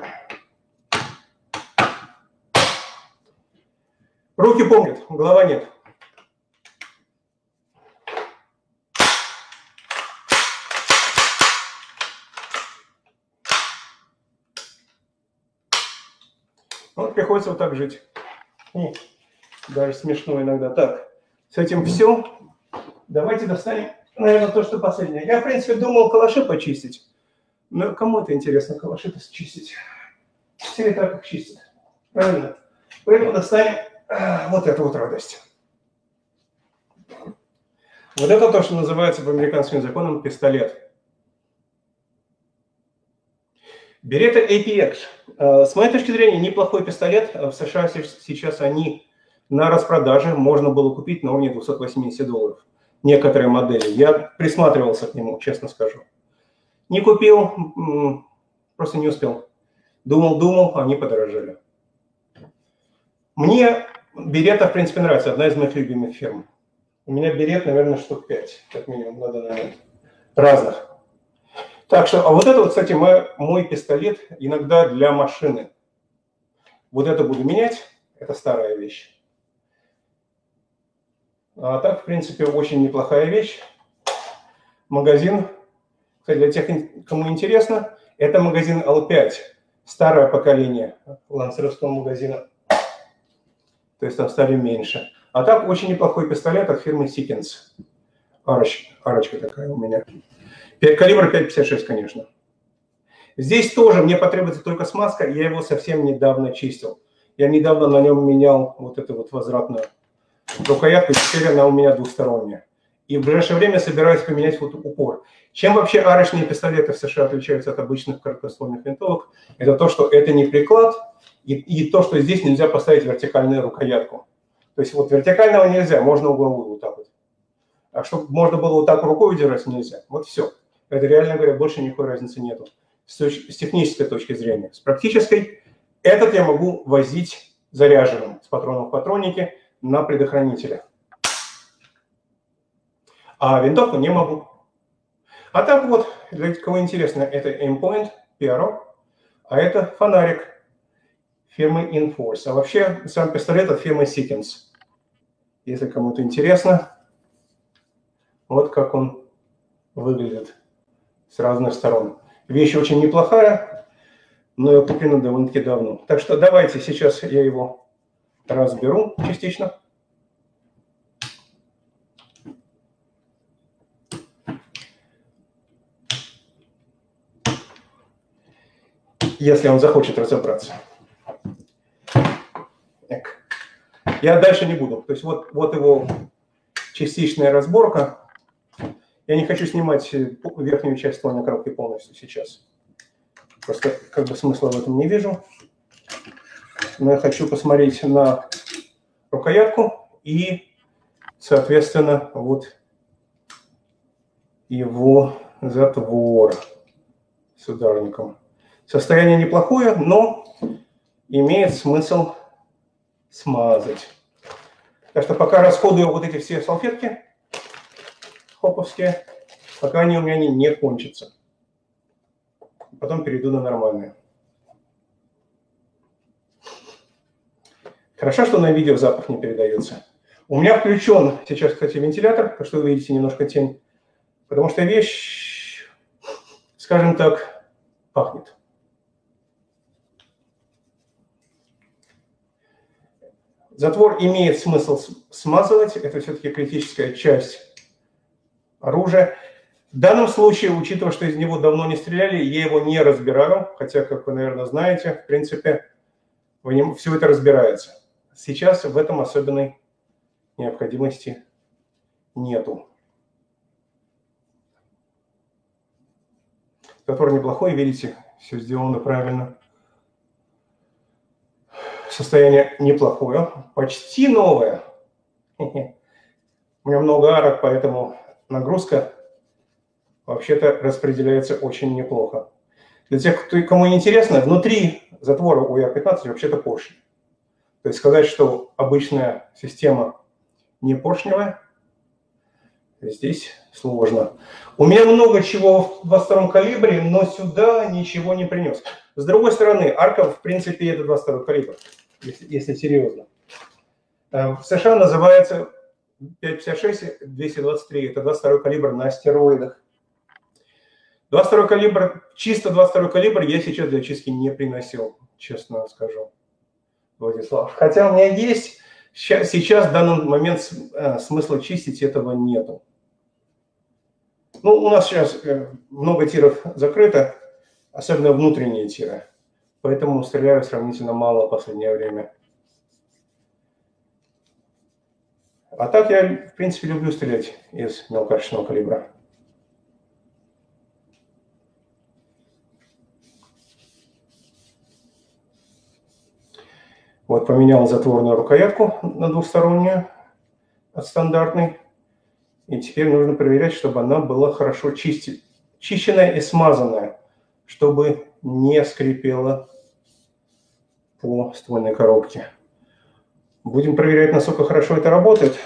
руки помнят, голова нет. Вот приходится вот так жить. И даже смешно иногда. Так, С этим все. Давайте достанем, наверное, то, что последнее. Я, в принципе, думал калаши почистить. Но кому это интересно, калаши-то чистить? Все и так их чистят. Правильно? Поэтому достанем вот эту вот радость. Вот это то, что называется по американским законам пистолет. Беретта эй пи экс. С моей точки зрения, неплохой пистолет. В США сейчас они на распродаже. Можно было купить на уровне двухсот восьмидесяти долларов. Некоторые модели. Я присматривался к нему, честно скажу. Не купил, просто не успел. Думал-думал, они подорожали. Мне Беретта, в принципе, нравится. Одна из моих любимых фирм. У меня берет, наверное, штук пять, как минимум, на данный момент. Разных. Так что, а вот это, вот, кстати, мой, мой пистолет иногда для машины. Вот это буду менять. Это старая вещь. А так, в принципе, очень неплохая вещь. Магазин, кстати, для тех, кому интересно, это магазин эл пять. Старое поколение лансеровского магазина. То есть там стали меньше. А так, очень неплохой пистолет от фирмы Сикенс. Арочка, арочка такая у меня. Калибр пять пятьдесят шесть, конечно. Здесь тоже мне потребуется только смазка. Я его совсем недавно чистил. Я недавно на нем менял вот эту вот возвратную рукоятку. Теперь она у меня двусторонняя. И в ближайшее время собираюсь поменять вот упор. Чем вообще арочные пистолеты в США отличаются от обычных короткоствольных винтовок? Это то, что это не приклад, и, и то, что здесь нельзя поставить вертикальную рукоятку. То есть вот вертикального нельзя, можно угловую вот так вот. А чтобы можно было вот так рукой удержать, нельзя. Вот все. Это, реально говоря, больше никакой разницы нету. С, с технической точки зрения. С практической, этот я могу возить заряженным с патроном в патроннике на предохранителе. А винтовку не могу. А так вот, для кого интересно, это Aimpoint пи ар о, а это фонарик фирмы Inforce. А вообще сам пистолет от фирмы Сикенс. Если кому-то интересно, вот как он выглядит с разных сторон. Вещь очень неплохая, но я куплена довольно-таки давно. Так что давайте сейчас я его разберу частично. Если он захочет разобраться. Я дальше не буду. То есть вот, вот его частичная разборка. Я не хочу снимать верхнюю часть ствольной коробки полностью сейчас. Просто как бы смысла в этом не вижу. Но я хочу посмотреть на рукоятку и, соответственно, вот его затвор с ударником. Состояние неплохое, но имеет смысл смазать. Так что пока расходую вот эти все салфетки хоповские, пока они у меня не, не кончатся. Потом перейду на нормальные. Хорошо, что на видео запах не передается. У меня включен сейчас, кстати, вентилятор, так что вы видите немножко тень. Потому что вещь, скажем так, пахнет. Затвор имеет смысл смазывать. Это все-таки критическая часть оружия. В данном случае, учитывая, что из него давно не стреляли, я его не разбираю. Хотя, как вы, наверное, знаете, в принципе, в нем все это разбирается. Сейчас в этом особенной необходимости нету. Затвор неплохой, видите, все сделано правильно. Состояние неплохое, почти новое. У меня много арок, поэтому нагрузка вообще-то распределяется очень неплохо. Для тех, кто, кому интересно, внутри затвора у эр пятнадцать вообще-то поршень. То есть сказать, что обычная система не поршневая, здесь сложно. У меня много чего в двадцать втором калибре, но сюда ничего не принес. С другой стороны, арка, в принципе, это двадцать второй калибр, если, если серьезно. В США называется пять пятьдесят шесть двести двадцать три, это двадцать второй калибр на стероидах. двадцать второй калибр, чисто двадцать второй калибр я сейчас для чистки не приносил, честно скажу, Владислав. Хотя у меня есть Сейчас, сейчас в данный момент смысла чистить этого нету. Ну, у нас сейчас много тиров закрыто, особенно внутренние тиры. Поэтому стреляю сравнительно мало в последнее время. А так я, в принципе, люблю стрелять из мелкокачественного калибра. Вот поменял затворную рукоятку на двухстороннюю от стандартной. И теперь нужно проверять, чтобы она была хорошо чисти... чищенная и смазанная, чтобы не скрипела по ствольной коробке. Будем проверять, насколько хорошо это работает.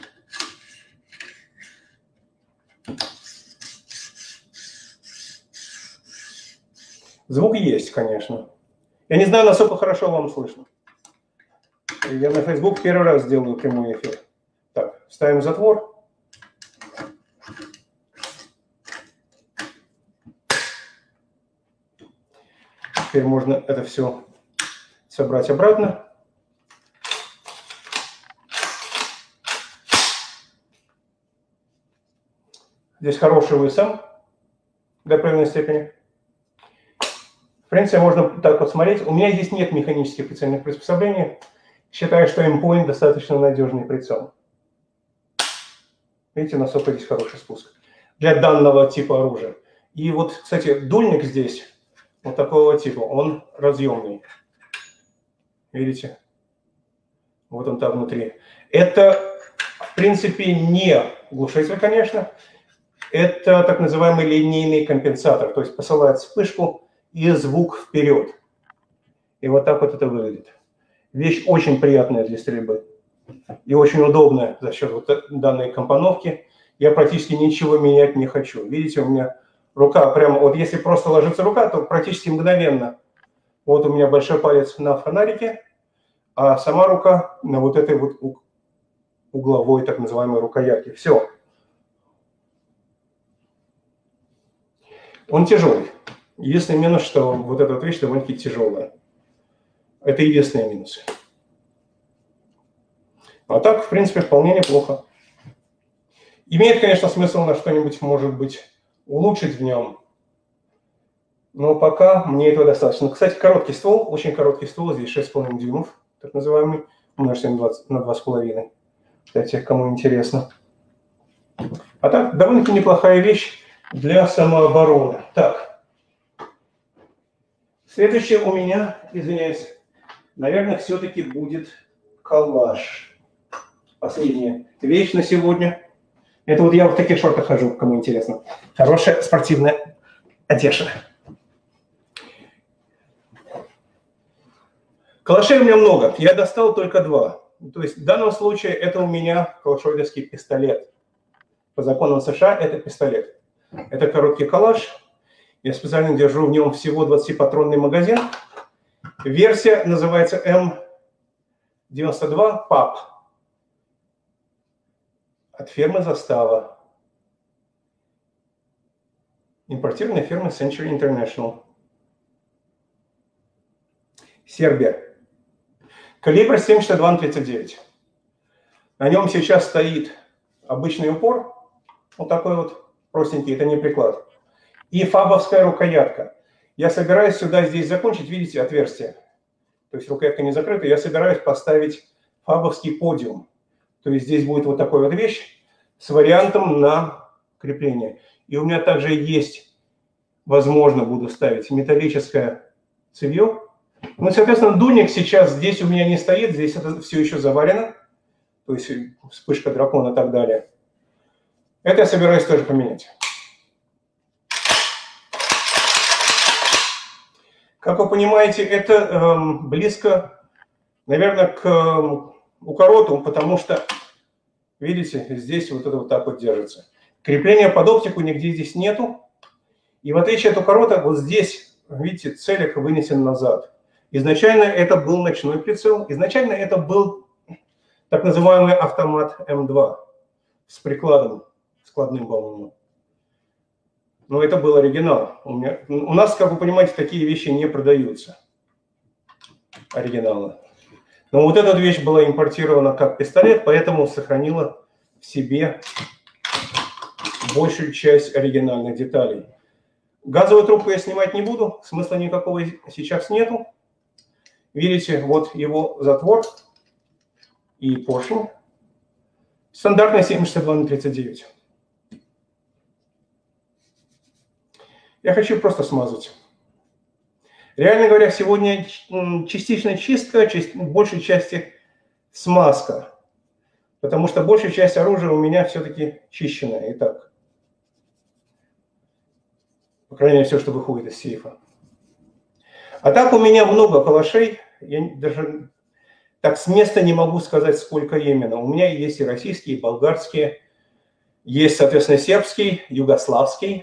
Звук есть, конечно. Я не знаю, насколько хорошо вам слышно. Я на Facebook первый раз делаю прямой эфир. Так, ставим затвор. Теперь можно это все собрать обратно. Здесь хороший высом до определенной степени. В принципе, можно так вот смотреть. У меня здесь нет механических прицельных приспособлений. Считаю, что Aimpoint достаточно надежный прицел. Видите, насколько здесь хороший спуск для данного типа оружия. И вот, кстати, дульник здесь вот такого типа, он разъемный. Видите? Вот он там внутри. Это, в принципе, не глушитель, конечно. Это так называемый линейный компенсатор. То есть посылает вспышку и звук вперед. И вот так вот это выглядит. Вещь очень приятная для стрельбы. И очень удобная за счет вот данной компоновки. Я практически ничего менять не хочу. Видите, у меня рука прямо... Вот если просто ложится рука, то практически мгновенно. Вот у меня большой палец на фонарике, а сама рука на вот этой вот угловой так называемой рукоятке. Все. Он тяжелый. Единственный минус, что вот эта вот вещь довольно-таки тяжелая. Это единственный минус. А так, в принципе, вполне неплохо. Имеет, конечно, смысл на что-нибудь, может быть, улучшить в нем. Но пока мне этого достаточно. Кстати, короткий ствол, очень короткий ствол. Здесь шесть с половиной дюймов, так называемый. Умножьте на два с половиной. Для тех, кому интересно. А так, довольно-таки неплохая вещь для самообороны. Так. Следующее у меня, извиняюсь, наверное, все-таки будет калаш. Последняя вещь на сегодня. Это вот я в таких шортах хожу, кому интересно. Хорошая спортивная одежда. Калашей у меня много. Я достал только два. То есть в данном случае это у меня калашоидовский пистолет. По законам США это пистолет. Это короткий калаш. Я специально держу в нем всего двадцатипатронный магазин. Версия называется эм девяносто два пап. От фирмы «Застава». Импортированная фирма Century International. Сербия. Калибр семь шестьдесят два на тридцать девять. На нем сейчас стоит обычный упор. Вот такой вот простенький, это не приклад. И фабовская рукоятка. Я собираюсь сюда, здесь закончить, видите, отверстие. То есть рукоятка не закрыта. Я собираюсь поставить фабовский подиум. То есть здесь будет вот такой вот вещь с вариантом на крепление. И у меня также есть, возможно, буду ставить металлическое цевье. Ну, соответственно, дульник сейчас здесь у меня не стоит. Здесь это все еще заварено. То есть вспышка дракона и так далее. Это я собираюсь тоже поменять. Как вы понимаете, это э, близко, наверное, к э, укороту, потому что, видите, здесь вот это вот так вот держится. Крепления под оптику нигде здесь нету. И в отличие от укорота, вот здесь, видите, целик вынесен назад. Изначально это был ночной прицел. Изначально это был так называемый автомат эм два с прикладом складным, по-моему. Но это был оригинал. У, меня, у нас, как вы понимаете, такие вещи не продаются. Оригиналы. Но вот эта вещь была импортирована как пистолет, поэтому сохранила в себе большую часть оригинальных деталей. Газовую трубку я снимать не буду, смысла никакого сейчас нету. Видите, вот его затвор и поршень. Стандартный семь шестьдесят два на тридцать девять. Я хочу просто смазать. Реально говоря, сегодня частичная чистка, в большей части смазка. Потому что большая часть оружия у меня все-таки чищенная. Итак, по крайней мере, все, что выходит из сейфа. А так у меня много калашей. Я даже так с места не могу сказать, сколько именно. У меня есть и российские, и болгарские. Есть, соответственно, сербский, югославский.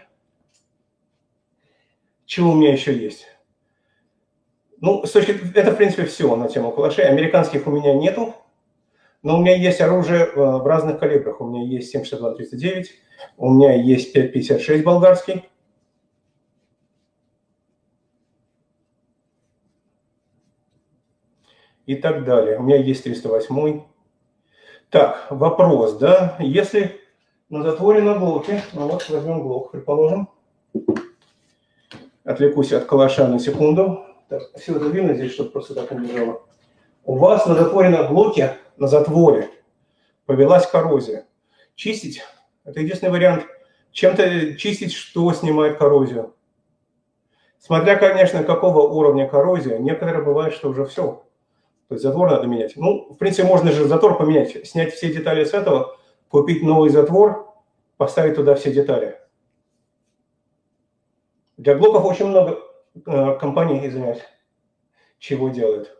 Чего у меня еще есть? Ну, с точки... это, в принципе, все на тему калашей. Американских у меня нету. Но у меня есть оружие в разных калибрах. У меня есть семь шестьдесят два на тридцать девять. У меня есть пять пятьдесят шесть болгарский. И так далее. У меня есть триста восемь. Так, вопрос, да? Если на затворе на глоке, ну вот возьмем глок, предположим. Отвлекусь от калаша на секунду. Так, все это видно здесь, чтобы просто так не лежало. У вас на затворе на глоке, на затворе, повелась коррозия. Чистить – это единственный вариант. Чем-то чистить, что снимает коррозию. Смотря, конечно, какого уровня коррозия. Некоторые бывает, что уже все. То есть затвор надо менять. Ну, в принципе, можно же затвор поменять. Снять все детали с этого, купить новый затвор, поставить туда все детали. Для глоков очень много э, компаний, извиняюсь, чего делают.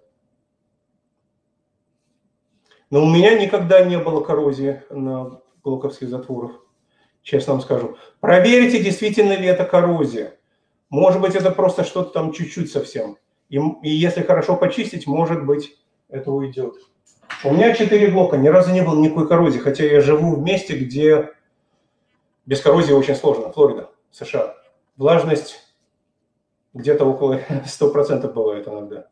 Но у меня никогда не было коррозии на глоковских затворах, честно вам скажу. Проверьте, действительно ли это коррозия. Может быть, это просто что-то там чуть-чуть совсем. И, и если хорошо почистить, может быть, это уйдет. У меня четыре глока, ни разу не было никакой коррозии, хотя я живу в месте, где без коррозии очень сложно. Флорида, США. Влажность где-то около ста процентов бывает иногда.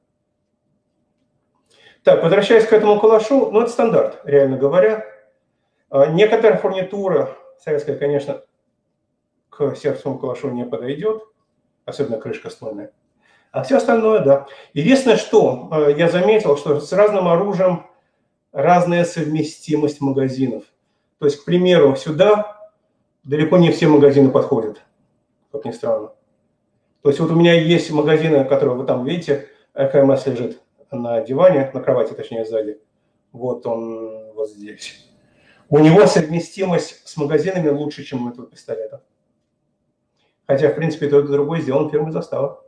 Так, возвращаясь к этому калашу, ну это стандарт, реально говоря. Некоторая фурнитура советская, конечно, к сербскому калашу не подойдет, особенно крышка ствольная. А все остальное, да. Единственное, что я заметил, что с разным оружием разная совместимость магазинов. То есть, к примеру, сюда далеко не все магазины подходят, как ни странно. То есть вот у меня есть магазины, которые вы там видите, АКМС лежит на диване, на кровати, точнее, сзади. Вот он вот здесь. У него совместимость с магазинами лучше, чем у этого пистолета. Хотя, в принципе, тот и другой сделан фирмой Застава.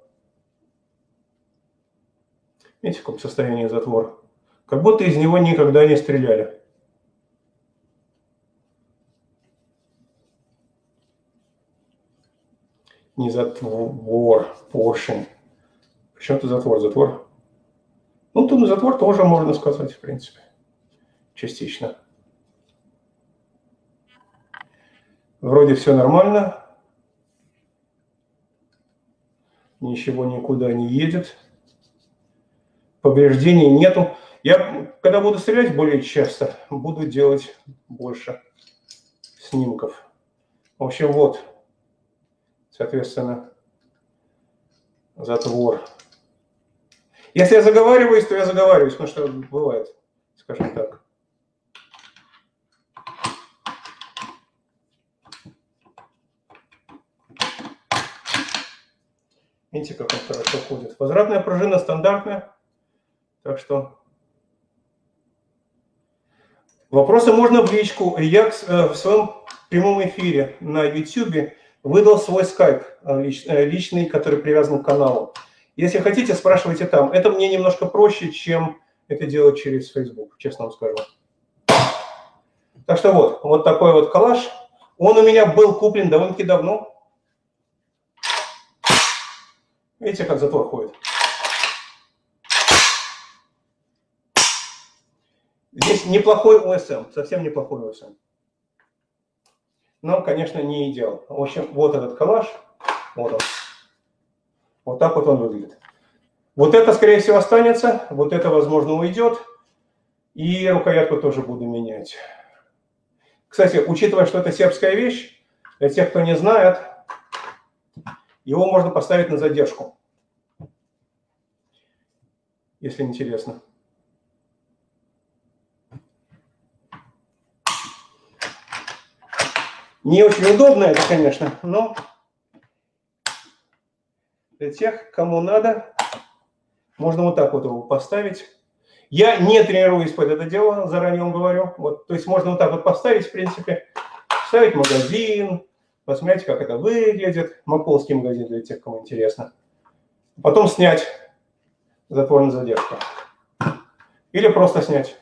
Видите, в каком состоянии затвор? Как будто из него никогда не стреляли. Не затвор, поршень. Причем тут затвор? Затвор. Ну, тут затвор тоже можно сказать, в принципе. Частично. Вроде все нормально. Ничего никуда не едет. Повреждений нету. Я, когда буду стрелять более часто, буду делать больше снимков. В общем, вот. Соответственно, затвор. Если я заговариваюсь, то я заговариваюсь, потому что бывает, скажем так. Видите, как он хорошо ходит. Возвратная пружина стандартная. Так что вопросы можно в личку. Я в своем прямом эфире на YouTube выдал свой скайп личный, который привязан к каналу. Если хотите, спрашивайте там. Это мне немножко проще, чем это делать через Facebook, честно вам скажу. Так что вот, вот такой вот калаш. Он у меня был куплен довольно-таки давно. Видите, как затвор ходит. Здесь неплохой о эс эм, совсем неплохой о эс эм. Но, конечно, не идеал. В общем, вот этот калаш, вот он. Вот так вот он выглядит. Вот это, скорее всего, останется, вот это, возможно, уйдет. И рукоятку тоже буду менять. Кстати, учитывая, что это сербская вещь, для тех, кто не знает, его можно поставить на задержку, если интересно. Не очень удобно это, конечно, но для тех, кому надо, можно вот так вот его поставить. Я не тренируюсь под это дело, заранее вам говорю. Вот, то есть можно вот так вот поставить, в принципе, вставить магазин, посмотрите, как это выглядит. Маполский магазин для тех, кому интересно. Потом снять затвор на задержку. Или просто снять.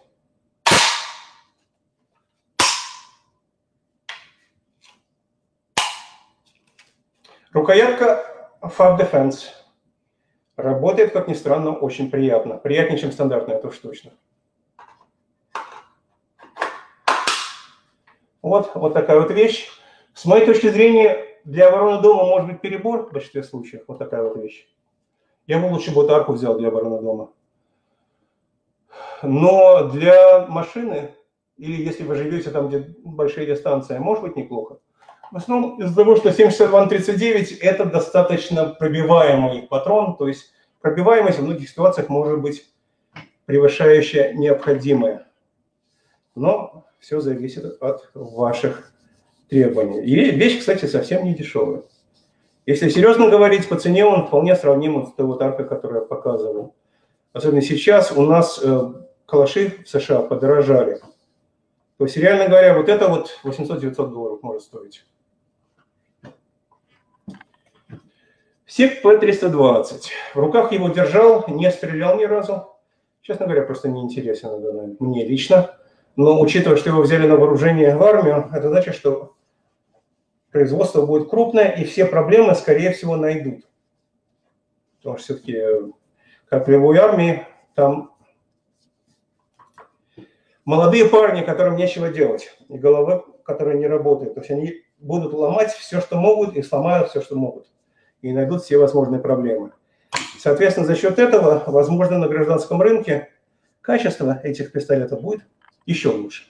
Рукоятка Fab Defense. Работает, как ни странно, очень приятно. Приятнее, чем стандартная, это уж точно. Вот, вот такая вот вещь. С моей точки зрения, для обороны дома может быть перебор в большинстве случаев. Вот такая вот вещь. Я бы лучше бы арку взял для обороны дома. Но для машины, или если вы живете там, где большие дистанции, может быть неплохо. В основном из-за того, что семь шестьдесят два на тридцать девять это достаточно пробиваемый патрон, то есть пробиваемость в многих ситуациях может быть превышающая необходимое. Но все зависит от ваших требований. И вещь, кстати, совсем не дешевая. Если серьезно говорить, по цене он вполне сравним с той вот аркой, которую я показывал. Особенно сейчас у нас э, калаши в США подорожали. То есть, реально говоря, вот это вот восемьсот-девятьсот долларов может стоить. СИГ Пэ триста двадцать. В руках его держал, не стрелял ни разу. Честно говоря, просто не интересен мне лично. Но учитывая, что его взяли на вооружение в армию, это значит, что производство будет крупное, и все проблемы, скорее всего, найдут. Потому что все-таки, как в любой армии, там молодые парни, которым нечего делать, и головы, которые не работают. То есть они будут ломать все, что могут, и сломают все, что могут. И найдут все возможные проблемы. Соответственно, за счет этого, возможно, на гражданском рынке качество этих пистолетов будет еще лучше.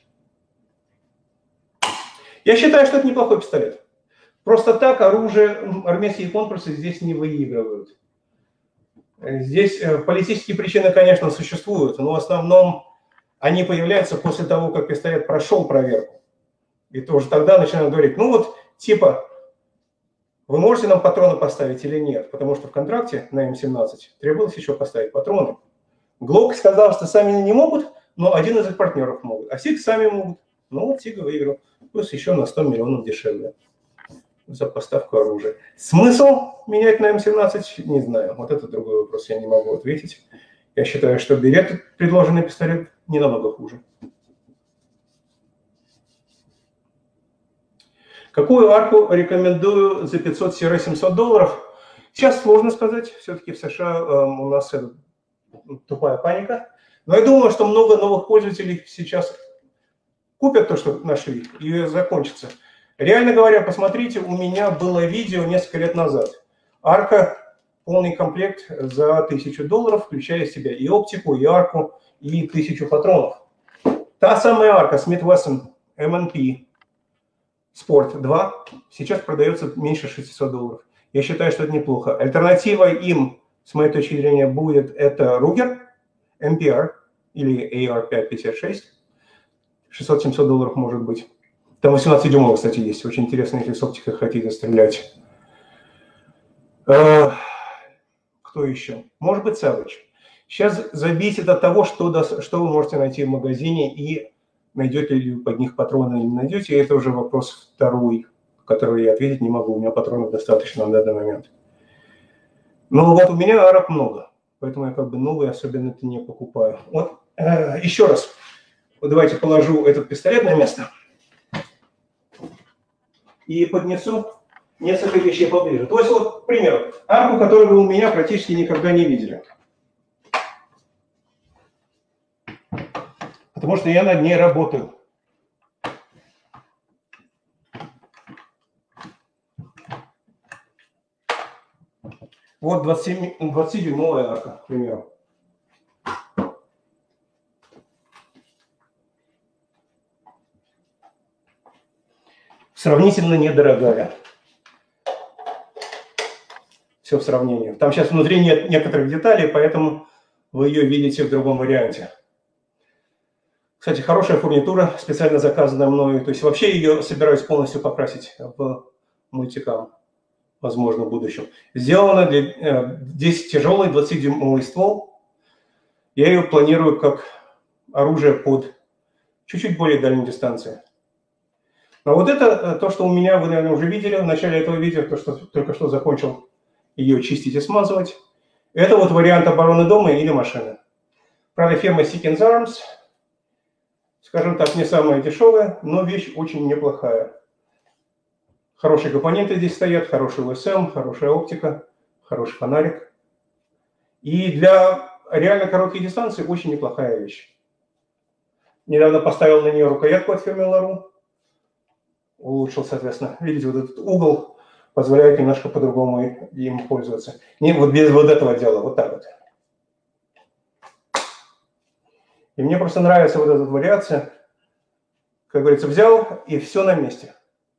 Я считаю, что это неплохой пистолет. Просто так оружие, армейские конкурсы здесь не выигрывают. Здесь политические причины, конечно, существуют, но в основном они появляются после того, как пистолет прошел проверку. И тоже тогда начинают говорить, ну вот, типа, вы можете нам патроны поставить или нет? Потому что в контракте на эм семнадцать требовалось еще поставить патроны. Глок сказал, что сами не могут, но один из их партнеров могут. А СИГ сами могут. Ну вот СИГ выиграл. Плюс еще на сто миллионов дешевле за поставку оружия. Смысл менять на эм семнадцать? Не знаю. Вот это другой вопрос, я не могу ответить. Я считаю, что берет предложенный пистолет не намного хуже. Какую арку рекомендую за пятьсот-семьсот долларов? Сейчас сложно сказать. Все-таки в США э, у нас это, тупая паника. Но я думаю, что много новых пользователей сейчас купят то, что нашли, и закончится. Реально говоря, посмотрите, у меня было видео несколько лет назад. Арка, полный комплект за тысячу долларов, включая в себя и оптику, и арку, и тысячу патронов. Та самая арка Смит Вессон эм эн пи Sport два сейчас продается меньше шестисот долларов. Я считаю, что это неплохо. Альтернатива им, с моей точки зрения, будет это Ruger эм пи ар или эй ар пять пятьдесят шесть. шестьсот-семьсот долларов может быть. Там восемнадцать дюймов, кстати, есть. Очень интересно, если с оптикой хотите стрелять. Кто еще? Может быть, Savage. Сейчас зависит от того, что, что вы можете найти в магазине и найдете ли вы под них патроны или не найдете. Это уже вопрос второй, который я ответить не могу. У меня патронов достаточно на данный момент. Но вот у меня арок много, поэтому я как бы новые особенно-то не покупаю. Вот э, еще раз. Вот давайте положу этот пистолет на место и поднесу несколько вещей поближе. То есть вот, к примеру, арку, которую вы у меня практически никогда не видели. Потому что я над ней работаю. Вот двадцатидюймовая арка, к примеру. сравнительно недорогая. Все в сравнении. Там сейчас внутри нет некоторых деталей, поэтому вы ее видите в другом варианте. Кстати, хорошая фурнитура, специально заказанная мною. То есть вообще ее собираюсь полностью покрасить в мультикам, возможно, в будущем. Сделано для... Здесь тяжелый двадцатидюймовый ствол. Я ее планирую как оружие под чуть-чуть более дальней дистанции. Но вот это то, что у меня, вы, наверное, уже видели в начале этого видео, то, что только что закончил ее чистить и смазывать. Это вот вариант обороны дома или машины. Правда, фирма Seekins Arms, скажем так, не самая дешевая, но вещь очень неплохая. Хорошие компоненты здесь стоят, хороший эл эс эм, хорошая оптика, хороший фонарик. И для реально коротких дистанций очень неплохая вещь. Недавно поставил на нее рукоятку от фирмы Лару. Улучшил, соответственно. Видите, вот этот угол позволяет немножко по-другому им пользоваться. Не вот без вот этого дела, вот так вот. И мне просто нравится вот эта вариация. Как говорится, взял и все на месте.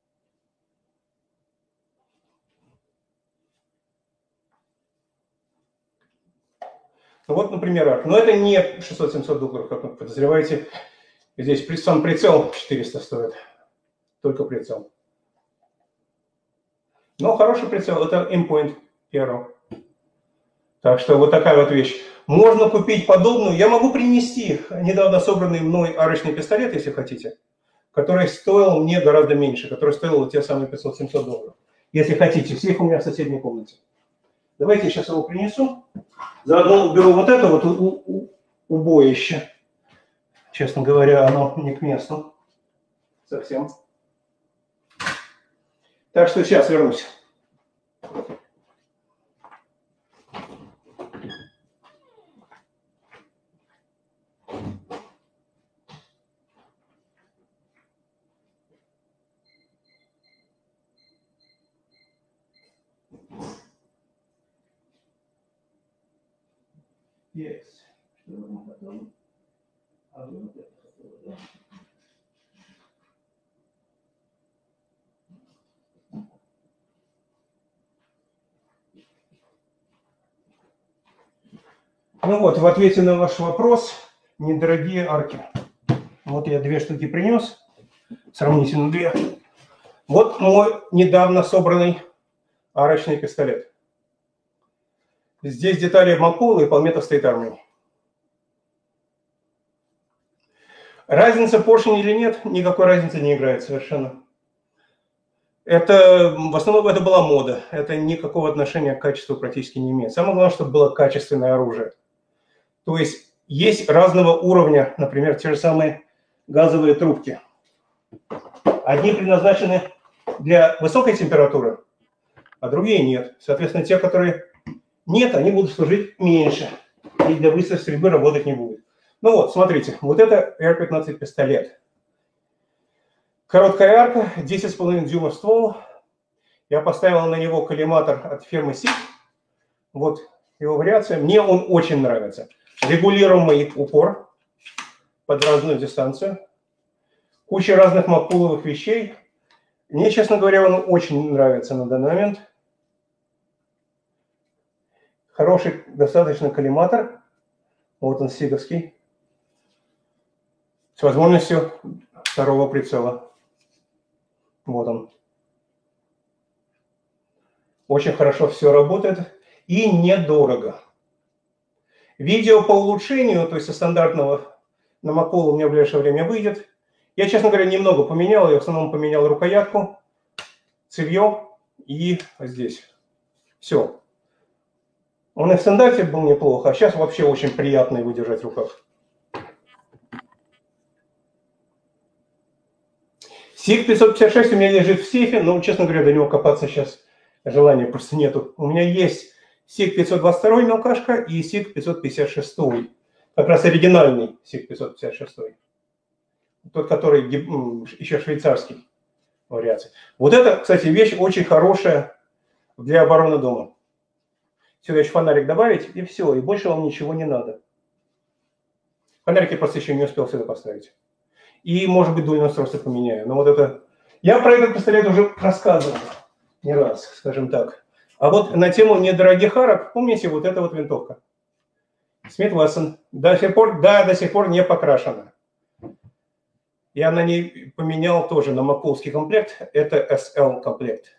Ну вот, например, арк. Но это не шестьсот-семьсот долларов, как вы подозреваете. Здесь сам прицел четыреста стоит. Только прицел. Но хороший прицел. Это Aimpoint Hero. Так что вот такая вот вещь. Можно купить подобную. Я могу принести недавно собранный мной арочный пистолет, если хотите, который стоил мне гораздо меньше, который стоил вот те самые пятьсот-семьсот долларов. Если хотите. Сейф у меня в соседней комнате. Давайте я сейчас его принесу. Заодно уберу вот это вот убоище. Честно говоря, оно не к месту. Совсем. Так что сейчас вернусь. Yes. Что мы потом? А вы вот это хотели, да? Ну вот, в ответе на ваш вопрос, недорогие арки. Вот я две штуки принес, сравнительно две. Вот мой недавно собранный арочный пистолет. Здесь детали Маккола и Palmetto State Armory. Разница поршень или нет, никакой разницы не играет совершенно. Это, в основном это была мода. Это никакого отношения к качеству практически не имеет. Самое главное, чтобы было качественное оружие. То есть есть разного уровня, например, те же самые газовые трубки. Одни предназначены для высокой температуры, а другие нет. Соответственно, те, которые нет, они будут служить меньше. И для выстрела стрельбы работать не будут. Ну вот, смотрите, вот это эр пятнадцать пистолет. Короткая арка, десять с половиной дюймов ствол. Я поставил на него коллиматор от фирмы Сик. Вот его вариация. Мне он очень нравится. Регулируемый упор под разную дистанцию. Куча разных маккуловых вещей. Мне, честно говоря, он очень нравится на данный момент. Хороший достаточно коллиматор. Вот он, сиговский. С возможностью второго прицела. Вот он. Очень хорошо все работает. И недорого. Видео по улучшению, то есть стандартного на Маккола у меня в ближайшее время выйдет. Я, честно говоря, немного поменял. Я в основном поменял рукоятку, цевье и здесь. Все. Он и в стандарте был неплохо, а сейчас вообще очень приятно его держать в руках. Сик пятьсот пятьдесят шесть у меня лежит в сейфе, но, честно говоря, до него копаться сейчас желания просто нету. У меня есть Сик пятьсот двадцать два мелкашка и Сик пятьсот пятьдесят шесть. Как раз оригинальный Сик пятьсот пятьдесят шесть. Тот, который еще швейцарский вариация. Вот это, кстати, вещь очень хорошая для обороны дома. Сюда еще фонарик добавить, и все, и больше вам ничего не надо. Фонарик я просто еще не успел сюда поставить. И, может быть, дульное устройство поменяю. Но вот это Я про этот пистолет уже рассказывал не раз, скажем так. А вот на тему недорогих арок, помните, вот эта вот винтовка? Смит Вессон. До сих пор, да, до сих пор не покрашена. Я на ней поменял тоже на маковский комплект. Это эс эл комплект.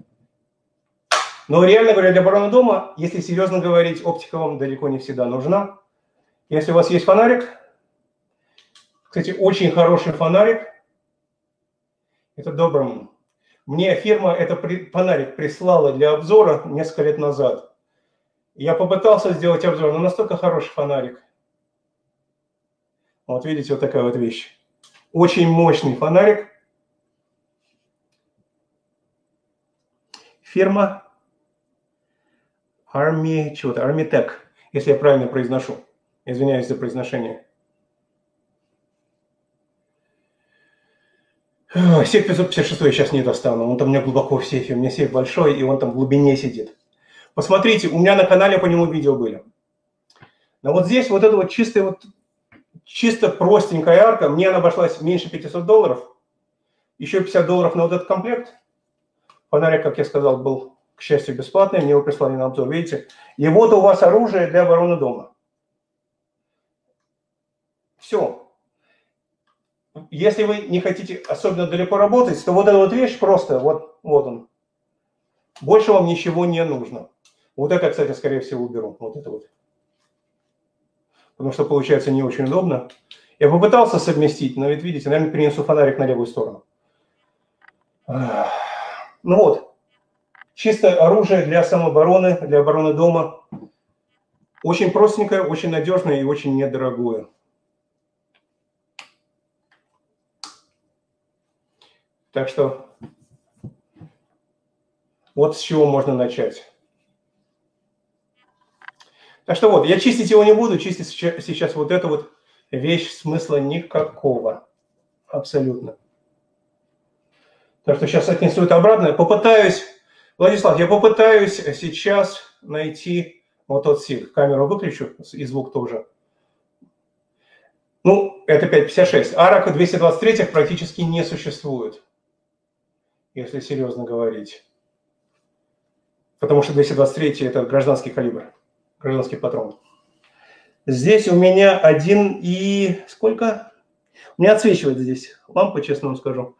Но реально говоря, для обороны дома, если серьезно говорить, оптика вам далеко не всегда нужна. Если у вас есть фонарик, кстати, очень хороший фонарик, это Добрым. Мне фирма этот фонарик прислала для обзора несколько лет назад. Я попытался сделать обзор, но настолько хороший фонарик. Вот видите, вот такая вот вещь. Очень мощный фонарик. Фирма Army, чего-то, Armitech, если я правильно произношу. Извиняюсь за произношение. Сейф пятьсот пятьдесят шесть я сейчас не достану. Он там у меня глубоко в сейфе. У меня сейф большой, и он там в глубине сидит. Посмотрите, у меня на канале по нему видео были. Но вот здесь вот эта вот чистая, вот, чисто простенькая арка, мне она обошлась меньше пятисот долларов. Еще пятьдесят долларов на вот этот комплект. Фонарик, как я сказал, был, к счастью, бесплатный. Мне его прислали на обзор, видите. И вот у вас оружие для обороны дома. Все. Если вы не хотите особенно далеко работать, то вот эта вот вещь просто, вот, вот он. Больше вам ничего не нужно. Вот это, кстати, скорее всего, уберу. Вот это вот. Потому что получается не очень удобно. Я попытался совместить, но ведь видите, наверное, перенесу фонарик на левую сторону. Ну вот. Чисто оружие для самообороны, для обороны дома. Очень простенькое, очень надежное и очень недорогое. Так что вот с чего можно начать. Так что вот, я чистить его не буду, чистить сейчас вот эту вот вещь смысла никакого. Абсолютно. Так что сейчас отнесу это обратно. Попытаюсь, Владислав, я попытаюсь сейчас найти вот тот сиг. Камеру выключу и звук тоже. Ну, это пять пятьдесят шесть. Арок двести двадцать три практически не существует, если серьезно говорить. Потому что двести двадцать три это гражданский калибр, гражданский патрон. Здесь у меня один и... Сколько? У меня отсвечивает здесь лампа, честно вам скажу.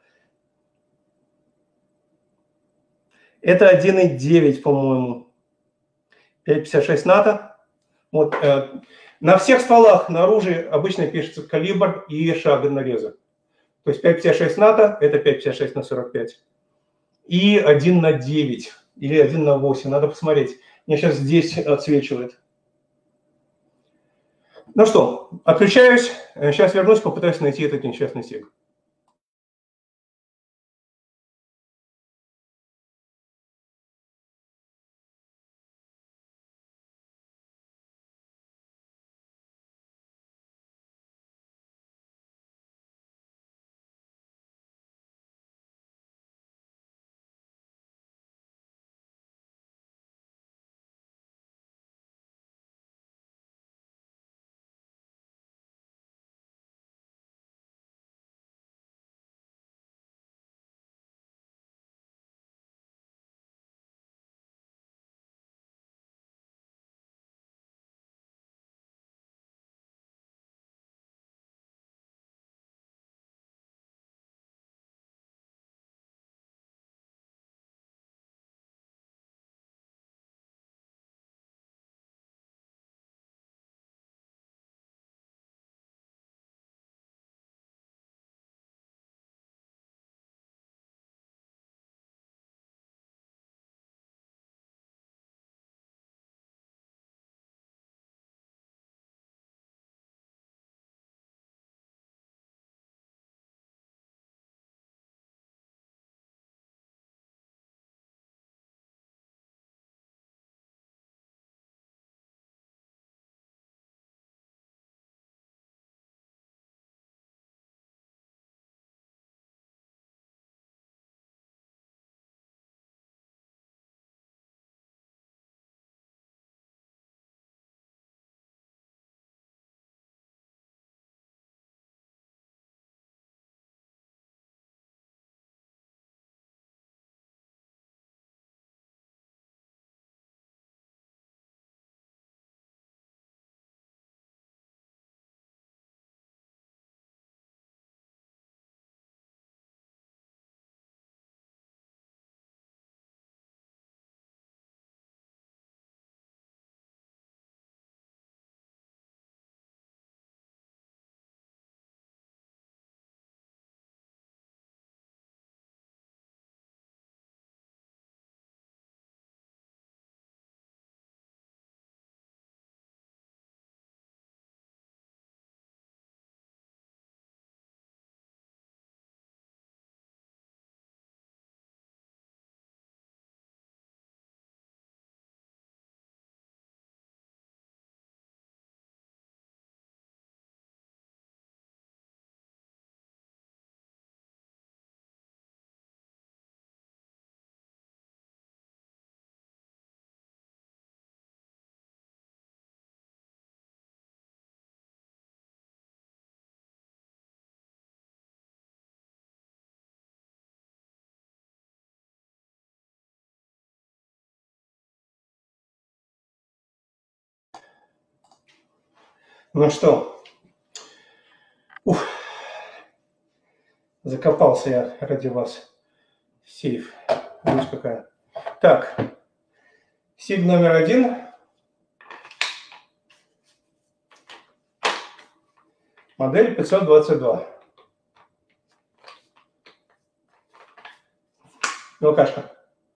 Это один и девять, по-моему. пять пятьдесят шесть НАТО. Вот, э, на всех стволах на оружии обычно пишется калибр и шаг нареза. То есть пять пятьдесят шесть НАТО, это пять пятьдесят шесть на сорок пять. И один на девять. Или один на восемь. Надо посмотреть. Мне сейчас здесь отсвечивает. Ну что, отключаюсь. Сейчас вернусь, попытаюсь найти этот несчастный сиг. Ну что, ух, закопался я ради вас в сейф. Видишь, какая. Так, сиг номер один. Модель пятьсот двадцать два. Мелкашка.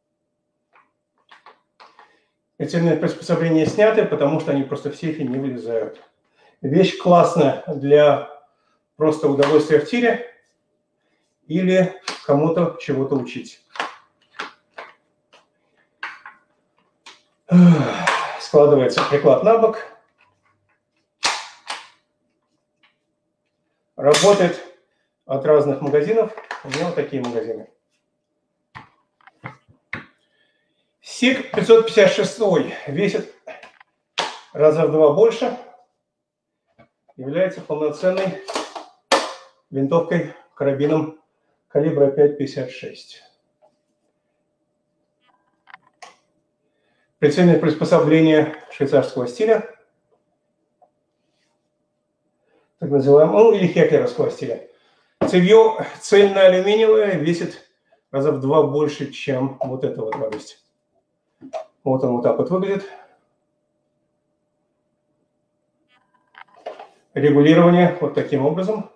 Прицельные приспособления сняты, потому что они просто в сейфе не вылезают. Вещь классная для просто удовольствия в тире или кому-то чего-то учить. Складывается приклад на бок. Работает от разных магазинов. У меня вот такие магазины. сиг пятьсот пятьдесят шесть весит раза в два больше. Является полноценной винтовкой, карабином калибра пять пятьдесят шесть. Прицельное приспособление швейцарского стиля, так называемого, ну или хеклеровского стиля. Цевье цельно-алюминиевое, весит раза в два больше, чем вот эта вот радость. Вот он вот так вот выглядит. Регулирование вот таким образом.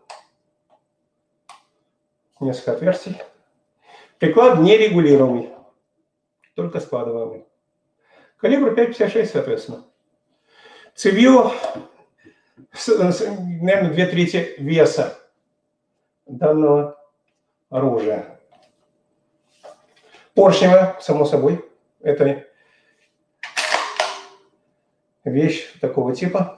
Несколько отверстий. Приклад нерегулируемый, только складываемый. Калибр пять пятьдесят шесть, соответственно. Цевье, наверное, две трети веса данного оружия. Поршневая, само собой. Это вещь такого типа.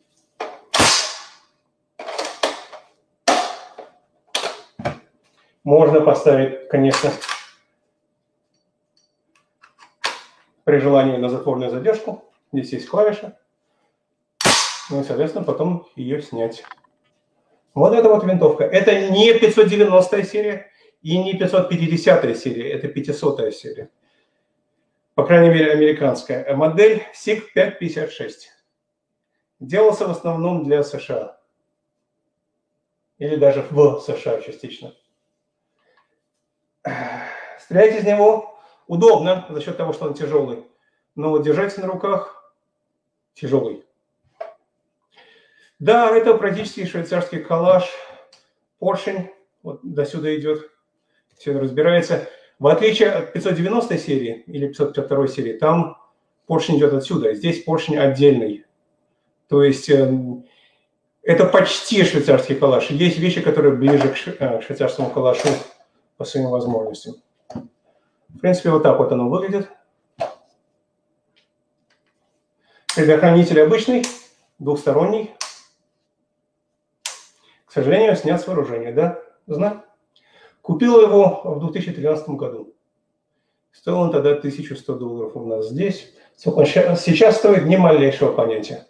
Можно поставить, конечно, при желании на затворную задержку. Здесь есть клавиша. Ну и, соответственно, потом ее снять. Вот эта вот винтовка. Это не пятьсот девяностая серия и не пятьсот пятидесятая серия. Это пятисотая серия. По крайней мере, американская. Модель сиг пять пятьдесят шесть. Делался в основном для США. Или даже в США частично. Стрелять из него удобно за счет того, что он тяжелый. Но вот держать на руках тяжелый. Да, это практически швейцарский калаш. Поршень вот до сюда идет. Все это разбирается. В отличие от пятьсот девяностой серии или пятьсот пятьдесят второй серии, там поршень идет отсюда. Здесь поршень отдельный. То есть э, это почти швейцарский калаш. Есть вещи, которые ближе к швейцарскому калашу по своим возможностям. В принципе, вот так вот оно выглядит. Предохранитель обычный, двухсторонний. К сожалению, снят с вооружения, да? Знаю. Купил его в две тысячи тринадцатом году. Стоил он тогда тысячу сто долларов у нас здесь. Сколько он сейчас стоит, ни малейшего понятия.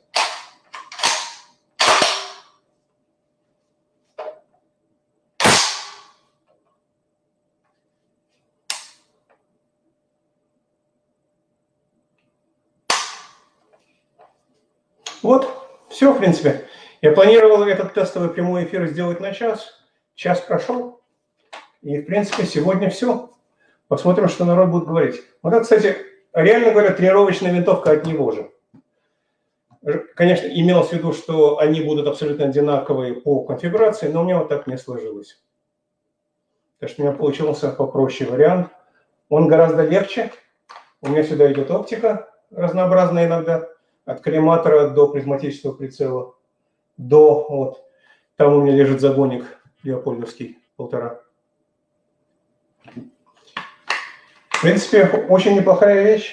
Вот, все, в принципе. Я планировал этот тестовый прямой эфир сделать на час. Час прошел. И, в принципе, сегодня все. Посмотрим, что народ будет говорить. Вот это, кстати, реально говоря, тренировочная винтовка от него же. Конечно, имелось в виду, что они будут абсолютно одинаковые по конфигурации, но у меня вот так не сложилось. Так что у меня получился попроще вариант. Он гораздо легче. У меня сюда идет оптика разнообразная иногда. От коллиматора до призматического прицела, до, вот, там у меня лежит загонник леопольдовский, полтора. В принципе, очень неплохая вещь.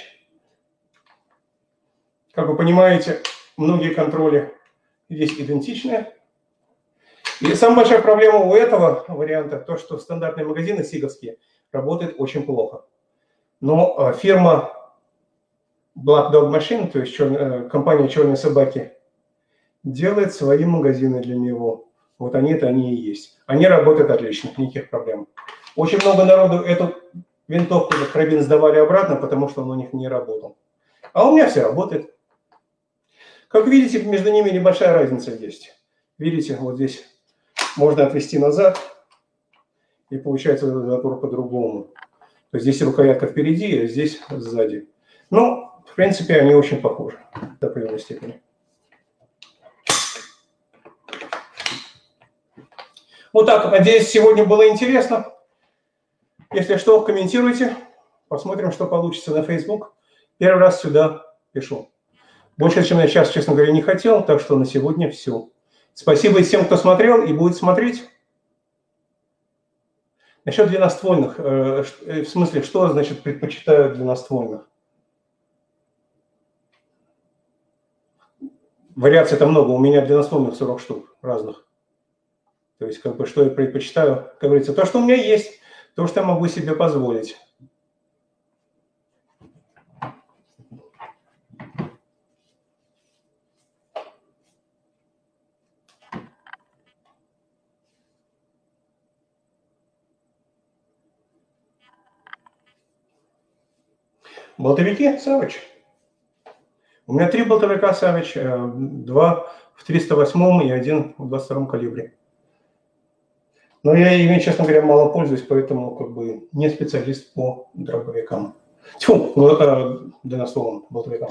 Как вы понимаете, многие контроли здесь идентичны. И самая большая проблема у этого варианта, то, что стандартные магазины сиговские работают очень плохо. Но фирма Black Dog Machine, то есть чер... компания «Черные собаки», делает свои магазины для него. Вот они-то они и есть. Они работают отлично, никаких проблем. Очень много народу эту винтовку, этот карабин, сдавали обратно, потому что он у них не работал. А у меня все работает. Как видите, между ними небольшая разница есть. Видите, вот здесь можно отвести назад, и получается затвор по-другому. То есть здесь рукоятка впереди, а здесь сзади. Но, в принципе, они очень похожи до определенной степени. Вот так, надеюсь, сегодня было интересно. Если что, комментируйте. Посмотрим, что получится на Facebook. Первый раз сюда пишу. Больше, чем я сейчас, честно говоря, не хотел, так что на сегодня все. Спасибо всем, кто смотрел и будет смотреть. Насчет длинноствольных, в смысле, что значит предпочитаю длинноствольных? Вариаций там много, у меня длинноствольных сорок штук разных. То есть, как бы, что я предпочитаю, как говорится, то, что у меня есть, то, что я могу себе позволить. Болтовики Savage. У меня три болтовика Savage, два в триста восьмом и один в двадцать втором калибре. Но я ими, честно говоря, мало пользуюсь, поэтому как бы не специалист по дробовикам. Тьфу, длинностволным болтовикам.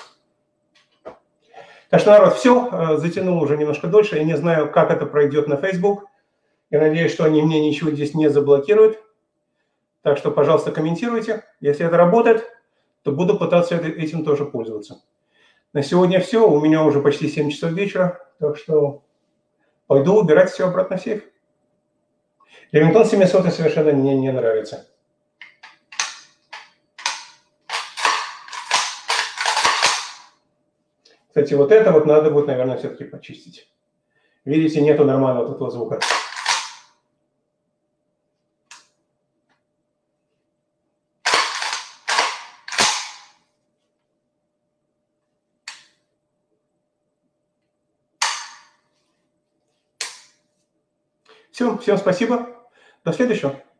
Так что, народ, все, затянул уже немножко дольше. Я не знаю, как это пройдет на Facebook. Я надеюсь, что они мне ничего здесь не заблокируют. Так что, пожалуйста, комментируйте. Если это работает, то буду пытаться этим тоже пользоваться. На сегодня все. У меня уже почти семь часов вечера. Так что пойду убирать все обратно в сейф. Ремингтон семисот совершенно мне не нравится. Кстати, вот это вот надо будет, наверное, все-таки почистить. Видите, нету нормального вот этого звука. Все, всем спасибо. До следующего.